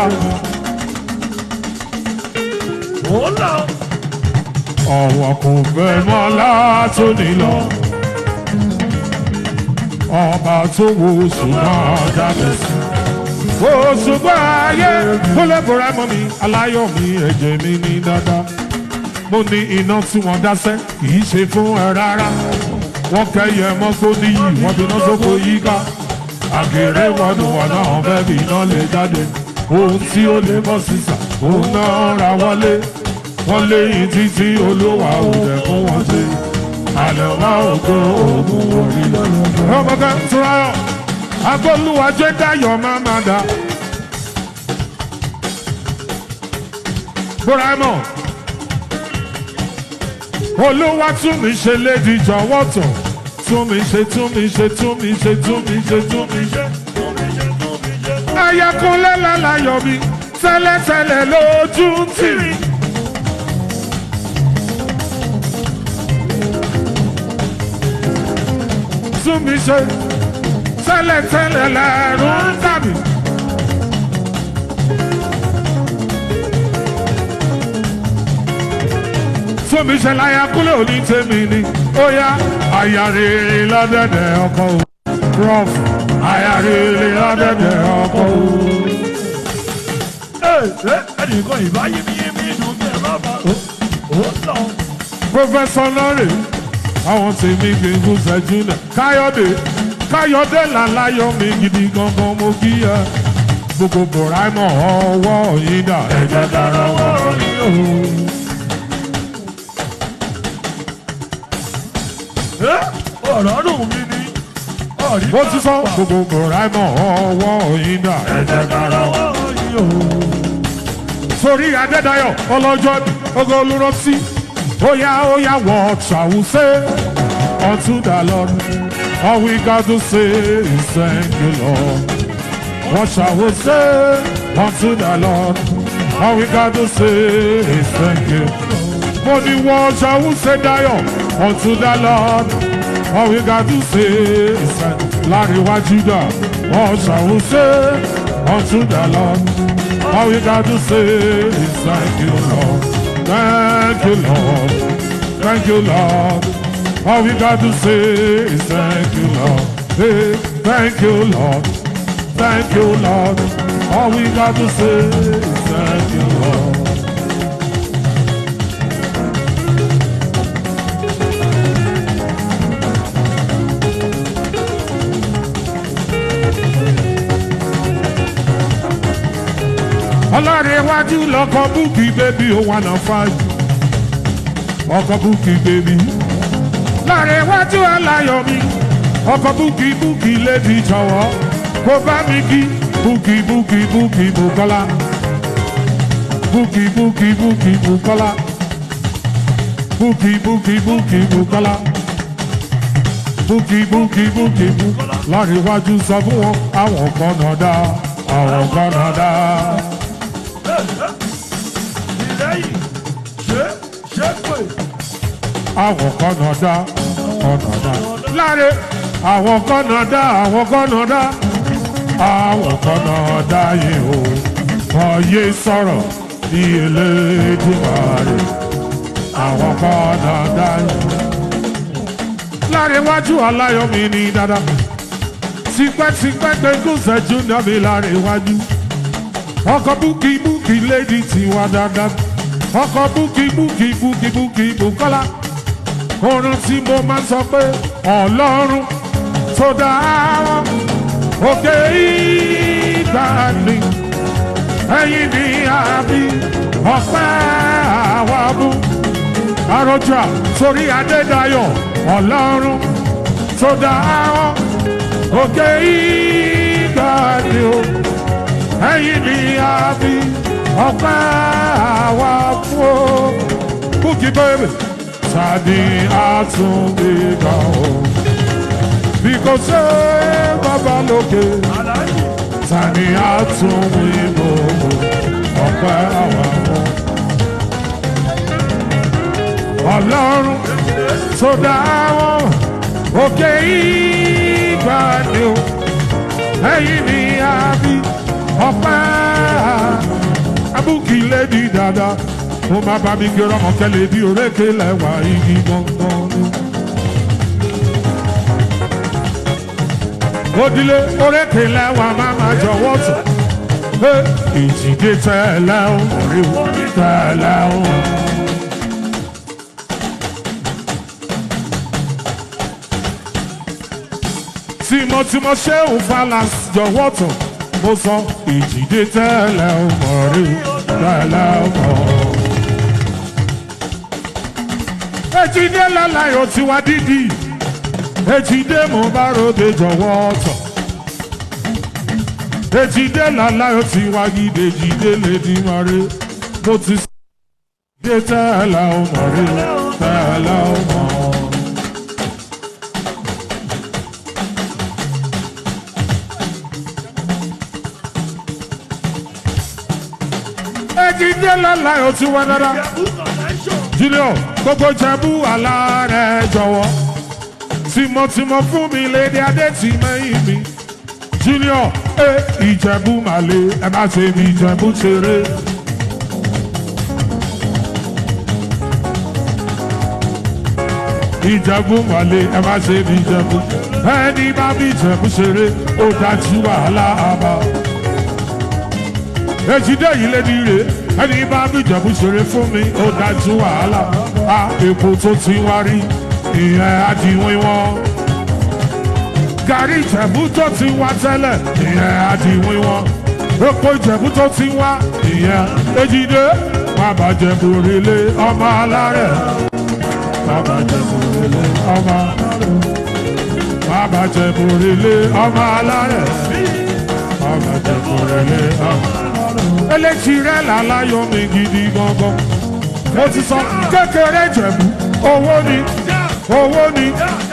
Ọ̀wọ́ kò fẹ́ mọ́ látòní lọ. Ọba tó wo ṣùgbọ́n ọjà bẹ́sí ó ṣùgbọ́n ayé. Kúnlé Bùráímọ̀ mi aláyọ̀ mi ẹ̀jẹ̀ mi ní dáadáa. Mo ní iná tí wọ́n dáṣẹ́ kì í ṣe fún ẹ rárá. Wọ́n kẹ́yẹ mọ́tò níyì wọ́n fi iná sóko yíká. Àgèrè wọnúwọ̀n náà fẹ́ bí iná lè jáde. Ohun tí ó lè bọ́ sísà òun náà ra wọlé. Wọ́n léyìn títí Olúwa ò dẹ̀ fún wọn ṣe. Àlẹ́ wá ògo òògùn orí lọ́nà. Rọ́mọkẹ́ Túnráyọ̀ Agolúwa jẹ́ Dayọ̀ máa dá. Bùrámọ̀ Olúwa tún mi ṣe lédi jọ̀wọ́ tán. Tún mi ṣe. Ayakunlé lálayọ̀ mi tẹ́lẹ̀tẹ́lẹ̀ lójú tì mí. Tún mi ṣe tẹ́lẹ̀tẹ́lẹ̀ lẹ́rù ń dàbí. Tún mi ṣe láyàkúnlé òní tèmi ni. Ó yá àyà rere lọ́dẹ̀dẹ̀ ọkọ o. Prof àyà rere lọ́dẹ̀dẹ̀ ọkọ o. Ẹnìkan ìbáyé mi yé mi dùn kí ẹ má bá ó lọ. Professor Lọ́rẹ̀ àwọn tèmi gbẹ̀ngùn ṣẹ́jú náà. Káyọ̀dé làláyọ̀ mi gidi gangan mo kí ẹ. Gbogbo Bùrámọ̀ ọwọ́ yín dà. Ẹ̀jẹ̀ dára wọ́n ní òun. Ọ̀rọ̀ dùn mí ní. Mo ti sọ gbogbo Bùrámọ̀ ọwọ́ yín dà. Ẹ̀jẹ̀ dára wọ́n ní òun. Sórí Adédayọ̀ ọlọ́jọ́ bí ogo olùrọ́sí. Ó yá what shall we say unto the Lord? All we got to say is thank you, Lord. What shall we say unto the Lord? All we got to say is thank you. Money, what shall we say, Dayọ̀ unto the Lord? All we got to say is thank you. Láríwá Júdà, what shall we say unto the Lord? All we got to say is thank you, Lord. Thank you, Lord. Thank you, Lord. All we got to say is thank you, Lord. Hey, thank you, Lord. Thank you, Lord. All we got to say is thank you, Lord. Ọlọ́rẹ̀wájú lọ́kọ̀ Bukky baby ó wà náà fáyì. Ọkọ̀ Bukky baby. Lọ́rẹ̀wájú aláyọ̀ mi. Ọkọ̀ Bukky lady jọ̀wọ́. Kó bá mi kí Bukky Bùkọ́lá. Bukky Bùkọ́lá. Bukky Bùkọ́lá. Bukky Bùkọ́lá. Lọ́rẹ̀wájú sọ fún wọn àwọn kan náà dá. Àwọn kan náà dá. Ìlẹ́yìn ṣé pé. Àwọn kan náà dá. Ọ̀nà dá. Láre àwọn kan náà dá. Àwọn kan náà dá. Àwọn kan náà dá yìí o. Wọ́n yé sọ̀rọ̀ ní Elédùmarè. Àwọn kan náà dá yìí. Lárẹ̀wájú aláyọ̀ mi ní dáadáa. Tipẹ́tipẹ́ gbẹ́ngùn ṣẹ́jú náà mi lárẹ̀wájú. Ọkọ̀ Bukky lady tiwa dáadáa. Ọkọ̀ Bukky Bùkọ́lá. Orin tí mo máa ń sọ pé Ọlọ́run tó dá wọn òkè ìgbàanì. Ẹ̀yin ni àbí ọpẹ́ àwa bú. Àròjà sórí Adédayọ̀ Ọlọ́run tó dá wọn òkè ìgbàanì o. Ẹ̀yin ni àbí ọpẹ́ àwa bú o. Bukky baby. Tani àtúndìgbà o. Bí kò ṣe bàbá lókè. Tani àtúndìgbò ọpẹ́ àwọn ọmọ. Ọlọ́run tó dá wọn òkè ìgbàanì o. Ẹ̀yin ni àbí ọpẹ́ Bukky lady dáadáa. Mo máa bá mi gbéra ọmọ kẹlẹ̀ bí orékè lẹ́wà igi gbọ̀ngàn. Odile orékè lẹ́wà máa ma jọ̀wọ́ tọ̀. Ìjìdé tẹ́lẹ̀ o, oríwó tẹ́lẹ̀ o. Tímọ́tímọ́ ṣéun Fallas jọ̀wọ́ tọ̀. Mo sọ ìjìdé tẹ́lẹ̀ o, oríwó tẹ́lẹ̀ o. Ejide lálàyò tiwa dídì. Ejide mo bá ròde jọ̀wọ́ tọ̀. Ejide làláyọ̀ ti wá gidi Ejide lèdí mare. Mo ti dé tẹ́lá ọmọ rẹ̀ tẹ́lá ọmọ. Ejide làláyọ̀ ti wá dáadáa. Junior gbogbo Ìjẹ̀bú alárẹ̀ jọ̀wọ́. Tìmọ̀tìmọ̀ fún mi lédè adé tì mẹ́yìn mi. Junior Ìjẹ̀bú màlè ẹ má ṣe mi Ìjẹ̀bú ṣeré. Ìjẹ̀bú màlè ẹ má ṣe mi Ìjẹ̀bú. Ẹni bá bí Ìjẹ̀bú ṣeré ó dájú wàhálà àbá. Ejide yìí lé ní rè ẹni bá bí Ìjẹ̀bú ṣeré fún mi ó dájú wàhálà. A èpo tó ti wá rí ìyẹn àdìwìn wọn. Gàrí Ìjẹ̀bú tó ti wá tẹ́lẹ̀ ìyẹn àdìwìn wọn. Epo Ìjẹ̀bú tó ti wá ìyẹn Ejide bàbá Ìjẹ̀bú relé ọmọ alárẹ̀. Bàbá Ìjẹ̀bú relé ọmọ alárẹ̀. Bàbá Ìjẹ̀bú relé ọmọ alárẹ̀. Bàbá Ìjẹ̀bú relé ọmọ alárẹ̀. Eléjì rẹ̀ làláyọ̀ mi gidi gangan. Mo ti sọ kékeré Ìjẹ̀bú owó ni owó ni.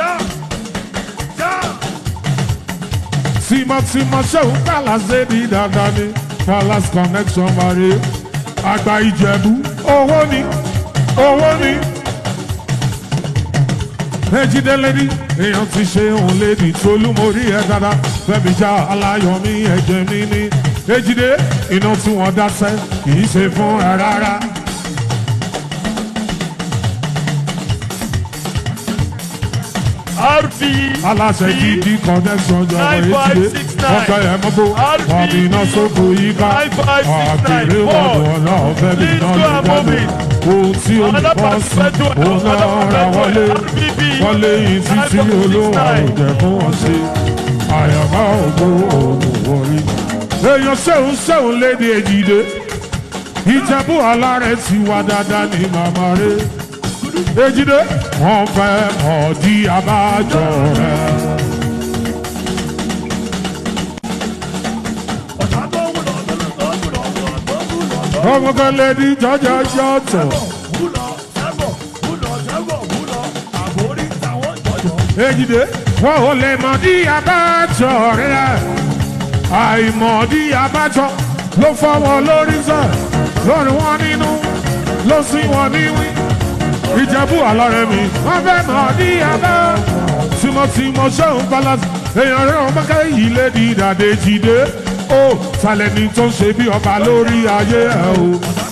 Tìmọ̀tìmọ̀ ṣéun Palace ní dandan ni Palace connection mare. Àgbà Ìjẹ̀bú owó ni owó ni. Ejide lady èèyàn ti ṣe òun lady Tolúmọrí ẹ dáadáa Fẹ́mi já Aláyọ̀mí ẹ̀jẹ̀ mi ní. Ejide iná tí wọ́n dá sẹ́ kì í ṣe fún ẹ rárá. RP aláṣẹ gidi connection jọ̀wọ́ Ejide ọkọ ẹ̀ mọ́tò ọ̀bì iná sóko yíká àgbèrè wọ̀dọ̀ náà Fẹ́mi náà lè dẹ́nu ohun tí olùkọ́sí òun náà ra wọlé yìí títí olówó àwùjẹ fún wọn ṣe àyàmá ògbó òògùn wọrí. Èèyàn ṣéun lédè Ejide Ìjẹ̀bú alárẹ̀ ti wá dáadáa ní màmá rẹ̀. Ejide wọ́n fẹ́ mọ̀ di abájọ rẹ̀. Ọmọ kan lè di jọjọ yọtọ̀. Ejide wọ́n ò lè mọ̀ di abájọ rẹ̀. Àìmọ̀ di abájọ ló fọwọ́ lórí sẹ́ lórí wọn nínú ló sì wọn níwí. Ìjẹ̀bú alárẹ̀ mi wọ́n fẹ́ mọ̀ ní abẹ́. Tìmọ̀tìmọ̀ ṣéun Palace èèyàn rẹ̀ ọmọ ká yìí lé di ìdàdé Ejide. Ó talẹ̀ ni tó ń ṣe bí ọba lórí ayé ẹ̀ o.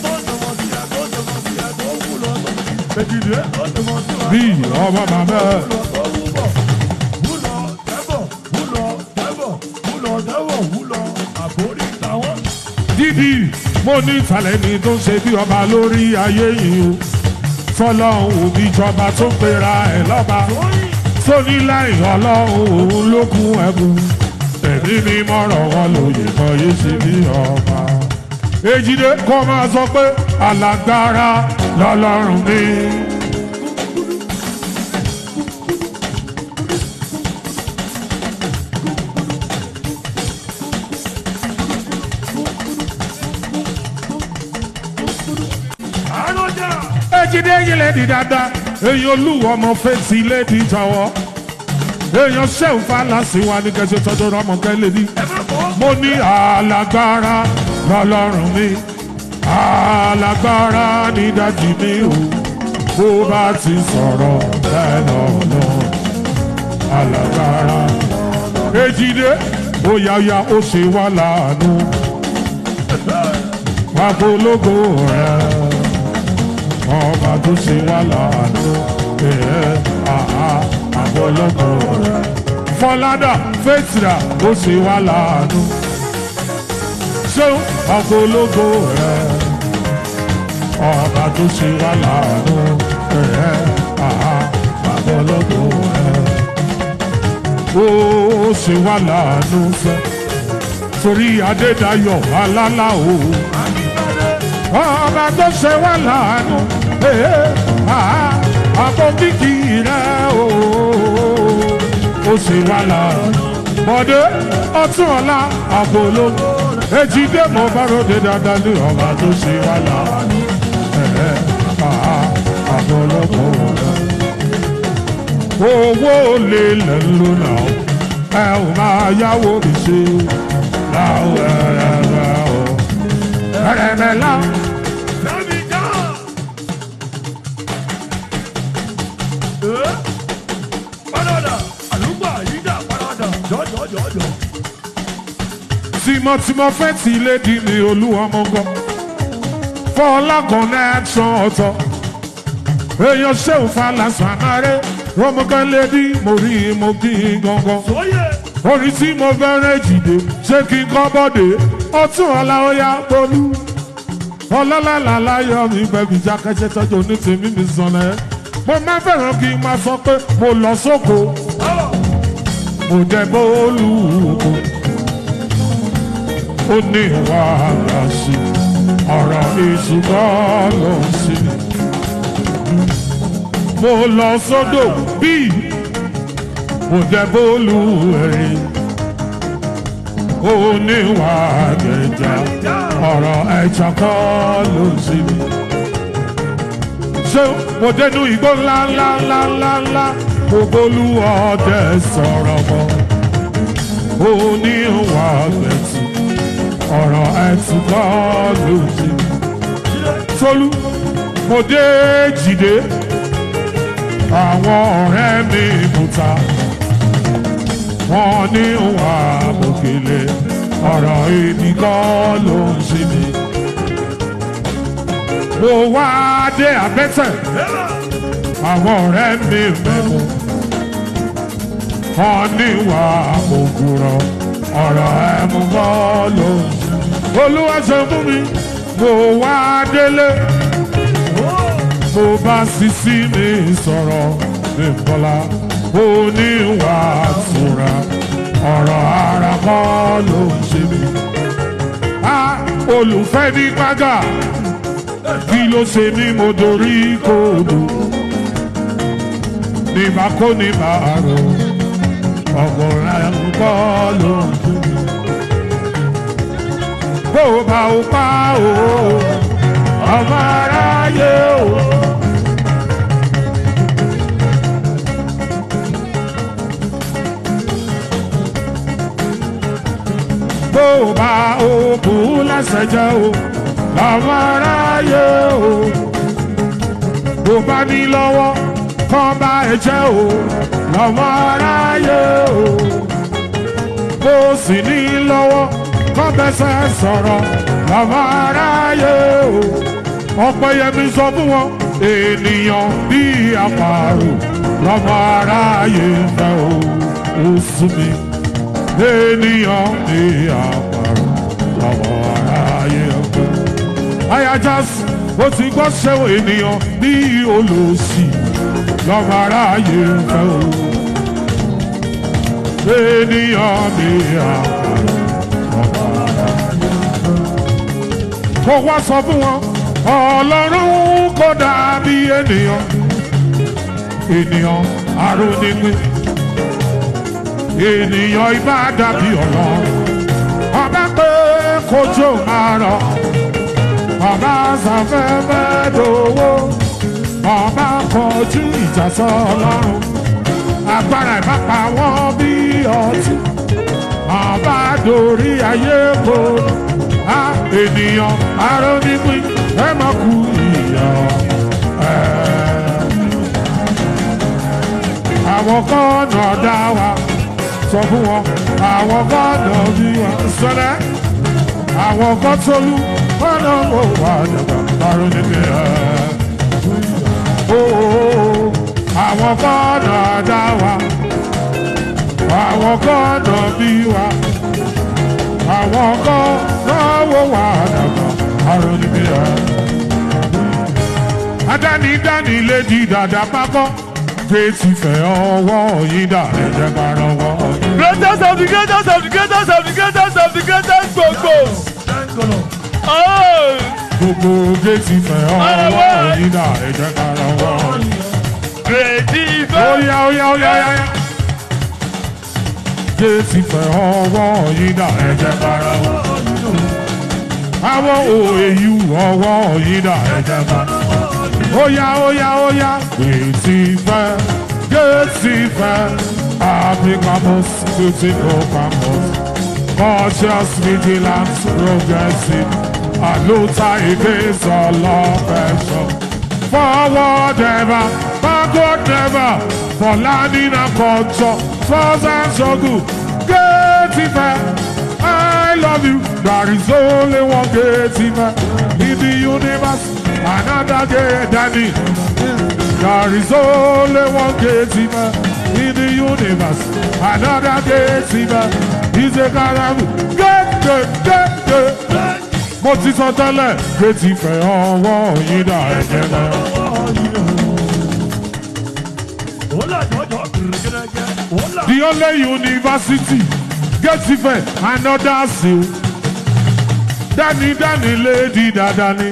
Ejide bí ọmọ màmá ẹ̀. Dídì mo ní talẹ̀ ni tó ń ṣe bí ọba lórí ayé yìí o. Fọlọ́hún òbí jọba tó pera ẹ̀ lọ́ba tó ní láì ọlọ́run òun ló kún ẹ̀bù ẹ̀mí mi mọ̀rọ̀ wọn lóye kan yé ṣe bí ọba. Ejide kọ́ máa sọ pé alágbára lọ́lọ́run mi. Ejide yìí lè di dáadáa èèyàn olúwo ọmọ fèsì lè di jọ̀wọ́ èèyàn ṣéun Palace wa ní kẹsẹ tọdọ ọmọ kẹlẹ ní. Mo ní alágbára lọ́lọ́run mi alágbára ní dájú mi o bó bá ti sọ̀rọ̀ bẹ́ẹ̀ lọ́nà alágbára. Ejide óyáyá ó ṣe wá láàánú wá polówó rẹ̀. Ọba tó ṣe wá láàánú àbọ̀lọ́gbọ̀ rẹ̀. Fọládà Fẹ́tìrà ó ṣe wá láàánú. Ṣéun àbọ̀lọ́gbọ̀ rẹ̀. Ọba tó ṣe wá láàánú àbọ̀lọ́gbọ̀ rẹ̀. Ó ṣe wá láàánú fẹ́. Torí Adédayọ̀ alálà o. Ọba tó ṣe wá láàánú àbọ̀ kíkì rẹ̀ ó ṣe wá láàánú bọ̀dé ọtún ọ̀la àbòló èjìdé mo bá ròde dáadáa ní ọba tó ṣe wá láàánú àbòló kò wọ́n. owó lè lẹ̀ ń lò náà ẹ ò máa yáwó mi ṣe láwọ̀ ẹ̀rẹ̀mẹ̀lá. tìmọ̀tìmọ̀ fẹ́ tí ilé di mi olúwọmọgọ fọlá connection ọ̀tọ̀ èèyàn ṣéun falasa àmàrẹ rọmọgọ lédi mo rí mo kí n gangan orí tí mo fẹ́rẹ̀ jìde ṣé kí n kọ́ bọ́dé ọtún ọ̀la ọ̀yà tolú ọlọ́lá yọ mi gbẹ̀bí jákẹ́jẹ́ tọ́jú onítìmí mi sọ̀nà ẹ́ mo máa fẹ́ràn kí n máa sọ pé mo lọ sóko mo jẹ bóòlù oko ó ní wàhálà sí ọ̀rọ̀ ìṣùgbọ́n ló ń sí mo lọ sódò bíi mo jẹ bóòlù ẹ̀rín ó ní wàhálà ọ̀rọ̀ ẹ̀jà kọ́ ló ń sí mi ṣé mo dénú igbó ńláńláńláńlá ògbólú ọdẹ sọ̀rọ̀ mọ́ ó ní wàhálà ọ̀rọ̀ ẹ̀tù kọ́ ló ń sí mi. Tolú mo dé jìde àwọn ọ̀rẹ́ mi mùta wọ́n ní wà mọ́kèlè ọ̀rọ̀ èmi kọ́ ló ń sí mi. Mo wá dé àbẹ́tẹ̀ àwọn ọ̀rẹ́ mi mẹ́mu wọ́n ní wà mọ́kùrọ̀ ọ̀rọ̀ ẹ̀mú kọ́ ló ń sí mi. Olúwa ṣe fún mi mo wá délé mo bá sisi mi sọ̀rọ̀ mi bọ́lá ó ní wà túra ọ̀rọ̀ ara kọ́ ló ń ṣe mi. Olùfẹ́ ní gbága kí ló ṣe mí mo dorí kodò nígbà kó ní bàárò ọ̀gọ̀rọ̀ ẹ̀mú kọ́ ló ń ṣe mi. Bó bá o pa o ọmọ aráyé o. Bó bá o kú lẹ́sẹ̀ jẹ́ o ọmọ aráyé o. Bó bá ní lọ́wọ́ kọ́ bá ẹ jẹ́ o ọmọ aráyé o. Bó sì ní lọ́wọ́ kọ́bẹ̀sẹ̀ sọ̀rọ̀ lọ́mọ aráyé o. Ọ̀pẹ̀yẹmí sọ fún wọn ènìyàn bí àparò lọ́mọ aráyé fẹ́ o. Ó sú mi ènìyàn bí àparò lọ́mọ aráyé fẹ́. Ayajas ó ti gbọ́ ṣẹ́wọ̀ ènìyàn bí olòṣì lọ́mọ aráyé fẹ́ o. Ènìyàn bí àparò. Kò wá sọ fún wọn Ọlọ́run kò dàbí ènìyàn arónípín ènìyàn ibà dàbí Ọlọ́run ọba pé kójó máa rọ̀ ọba sàfẹ́fẹ́ dòwó ọba kọjú ìjà sọ Ọlọ́run agbára ìbápa wọn bí ọtí ọba dorí ayé kò ènìyàn arónípín ẹ má kú ìyà àwọn kọ́nà dá wa sọ fún wọn àwọn kọ́nà bí wọn sọlẹ̀ àwọn kan tolú kọ́nà wò wá dàgbà arónípín àwọn kọ́nà dá wa àwọn kọ́nà bí wa àwọn kan lọ́wọ́ wà dàgbà arónípín adánidáni lè di dàda pákọ́ Great Ifẹ̀ ọwọ́ yín dà ẹ̀jẹ̀ ká rọwọ́. Greatest of the greatest of the greatest of the greatest of the greatest gbogbo. Gbogbo Great Ifẹ̀ ọwọ́ yín dà ẹ̀jẹ̀ ká rọwọ́. Great Ifẹ̀. Óyá. géètì fẹ́ ọwọ́ yín dà ẹ̀jẹ̀ bára wọn. Àwọn OAU ọwọ́ yín dà ẹ̀jẹ̀ bára wọn. Óyá óyá óyá géètì fẹ́ Africamus beautiful campus cautious vigilance progressive aluta against all oppression. Forward ever, backward never, for learning and culture, force and struggle. Getife, I love you. There is only one Getife in the universe. Another day, Danny. There is only one Getife in the universe. Another Getife is a caravan. Mo ti sọ tẹ́lẹ̀ Getife ọwọ́ yín dà ẹ̀jẹ̀ náà. The only university Getife another seal. Dani lady dadani.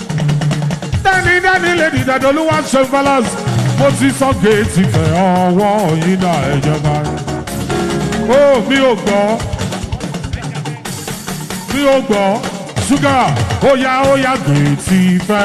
Dani lady dadoluwa ṣe mo ti sọ Getife ọwọ́ yín dà ẹ̀jẹ̀ náà. Ó mi ò gbọ́. Sugar, óyá Getife,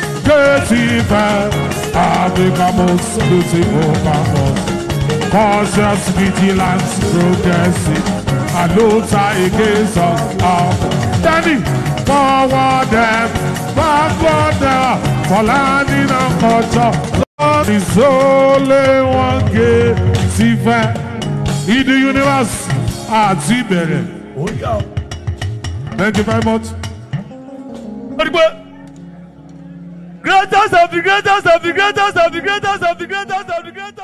Africamus beautiful campus, cautious vigilance progressive, aluta against us. Danny, forward them, backward them, for learning and culture. Lord is only one Getife in the universe. Àti bẹ̀rẹ̀. Thank you very much. Greatest of the greatest of the greatest of the greatest of the greatest of the greatest.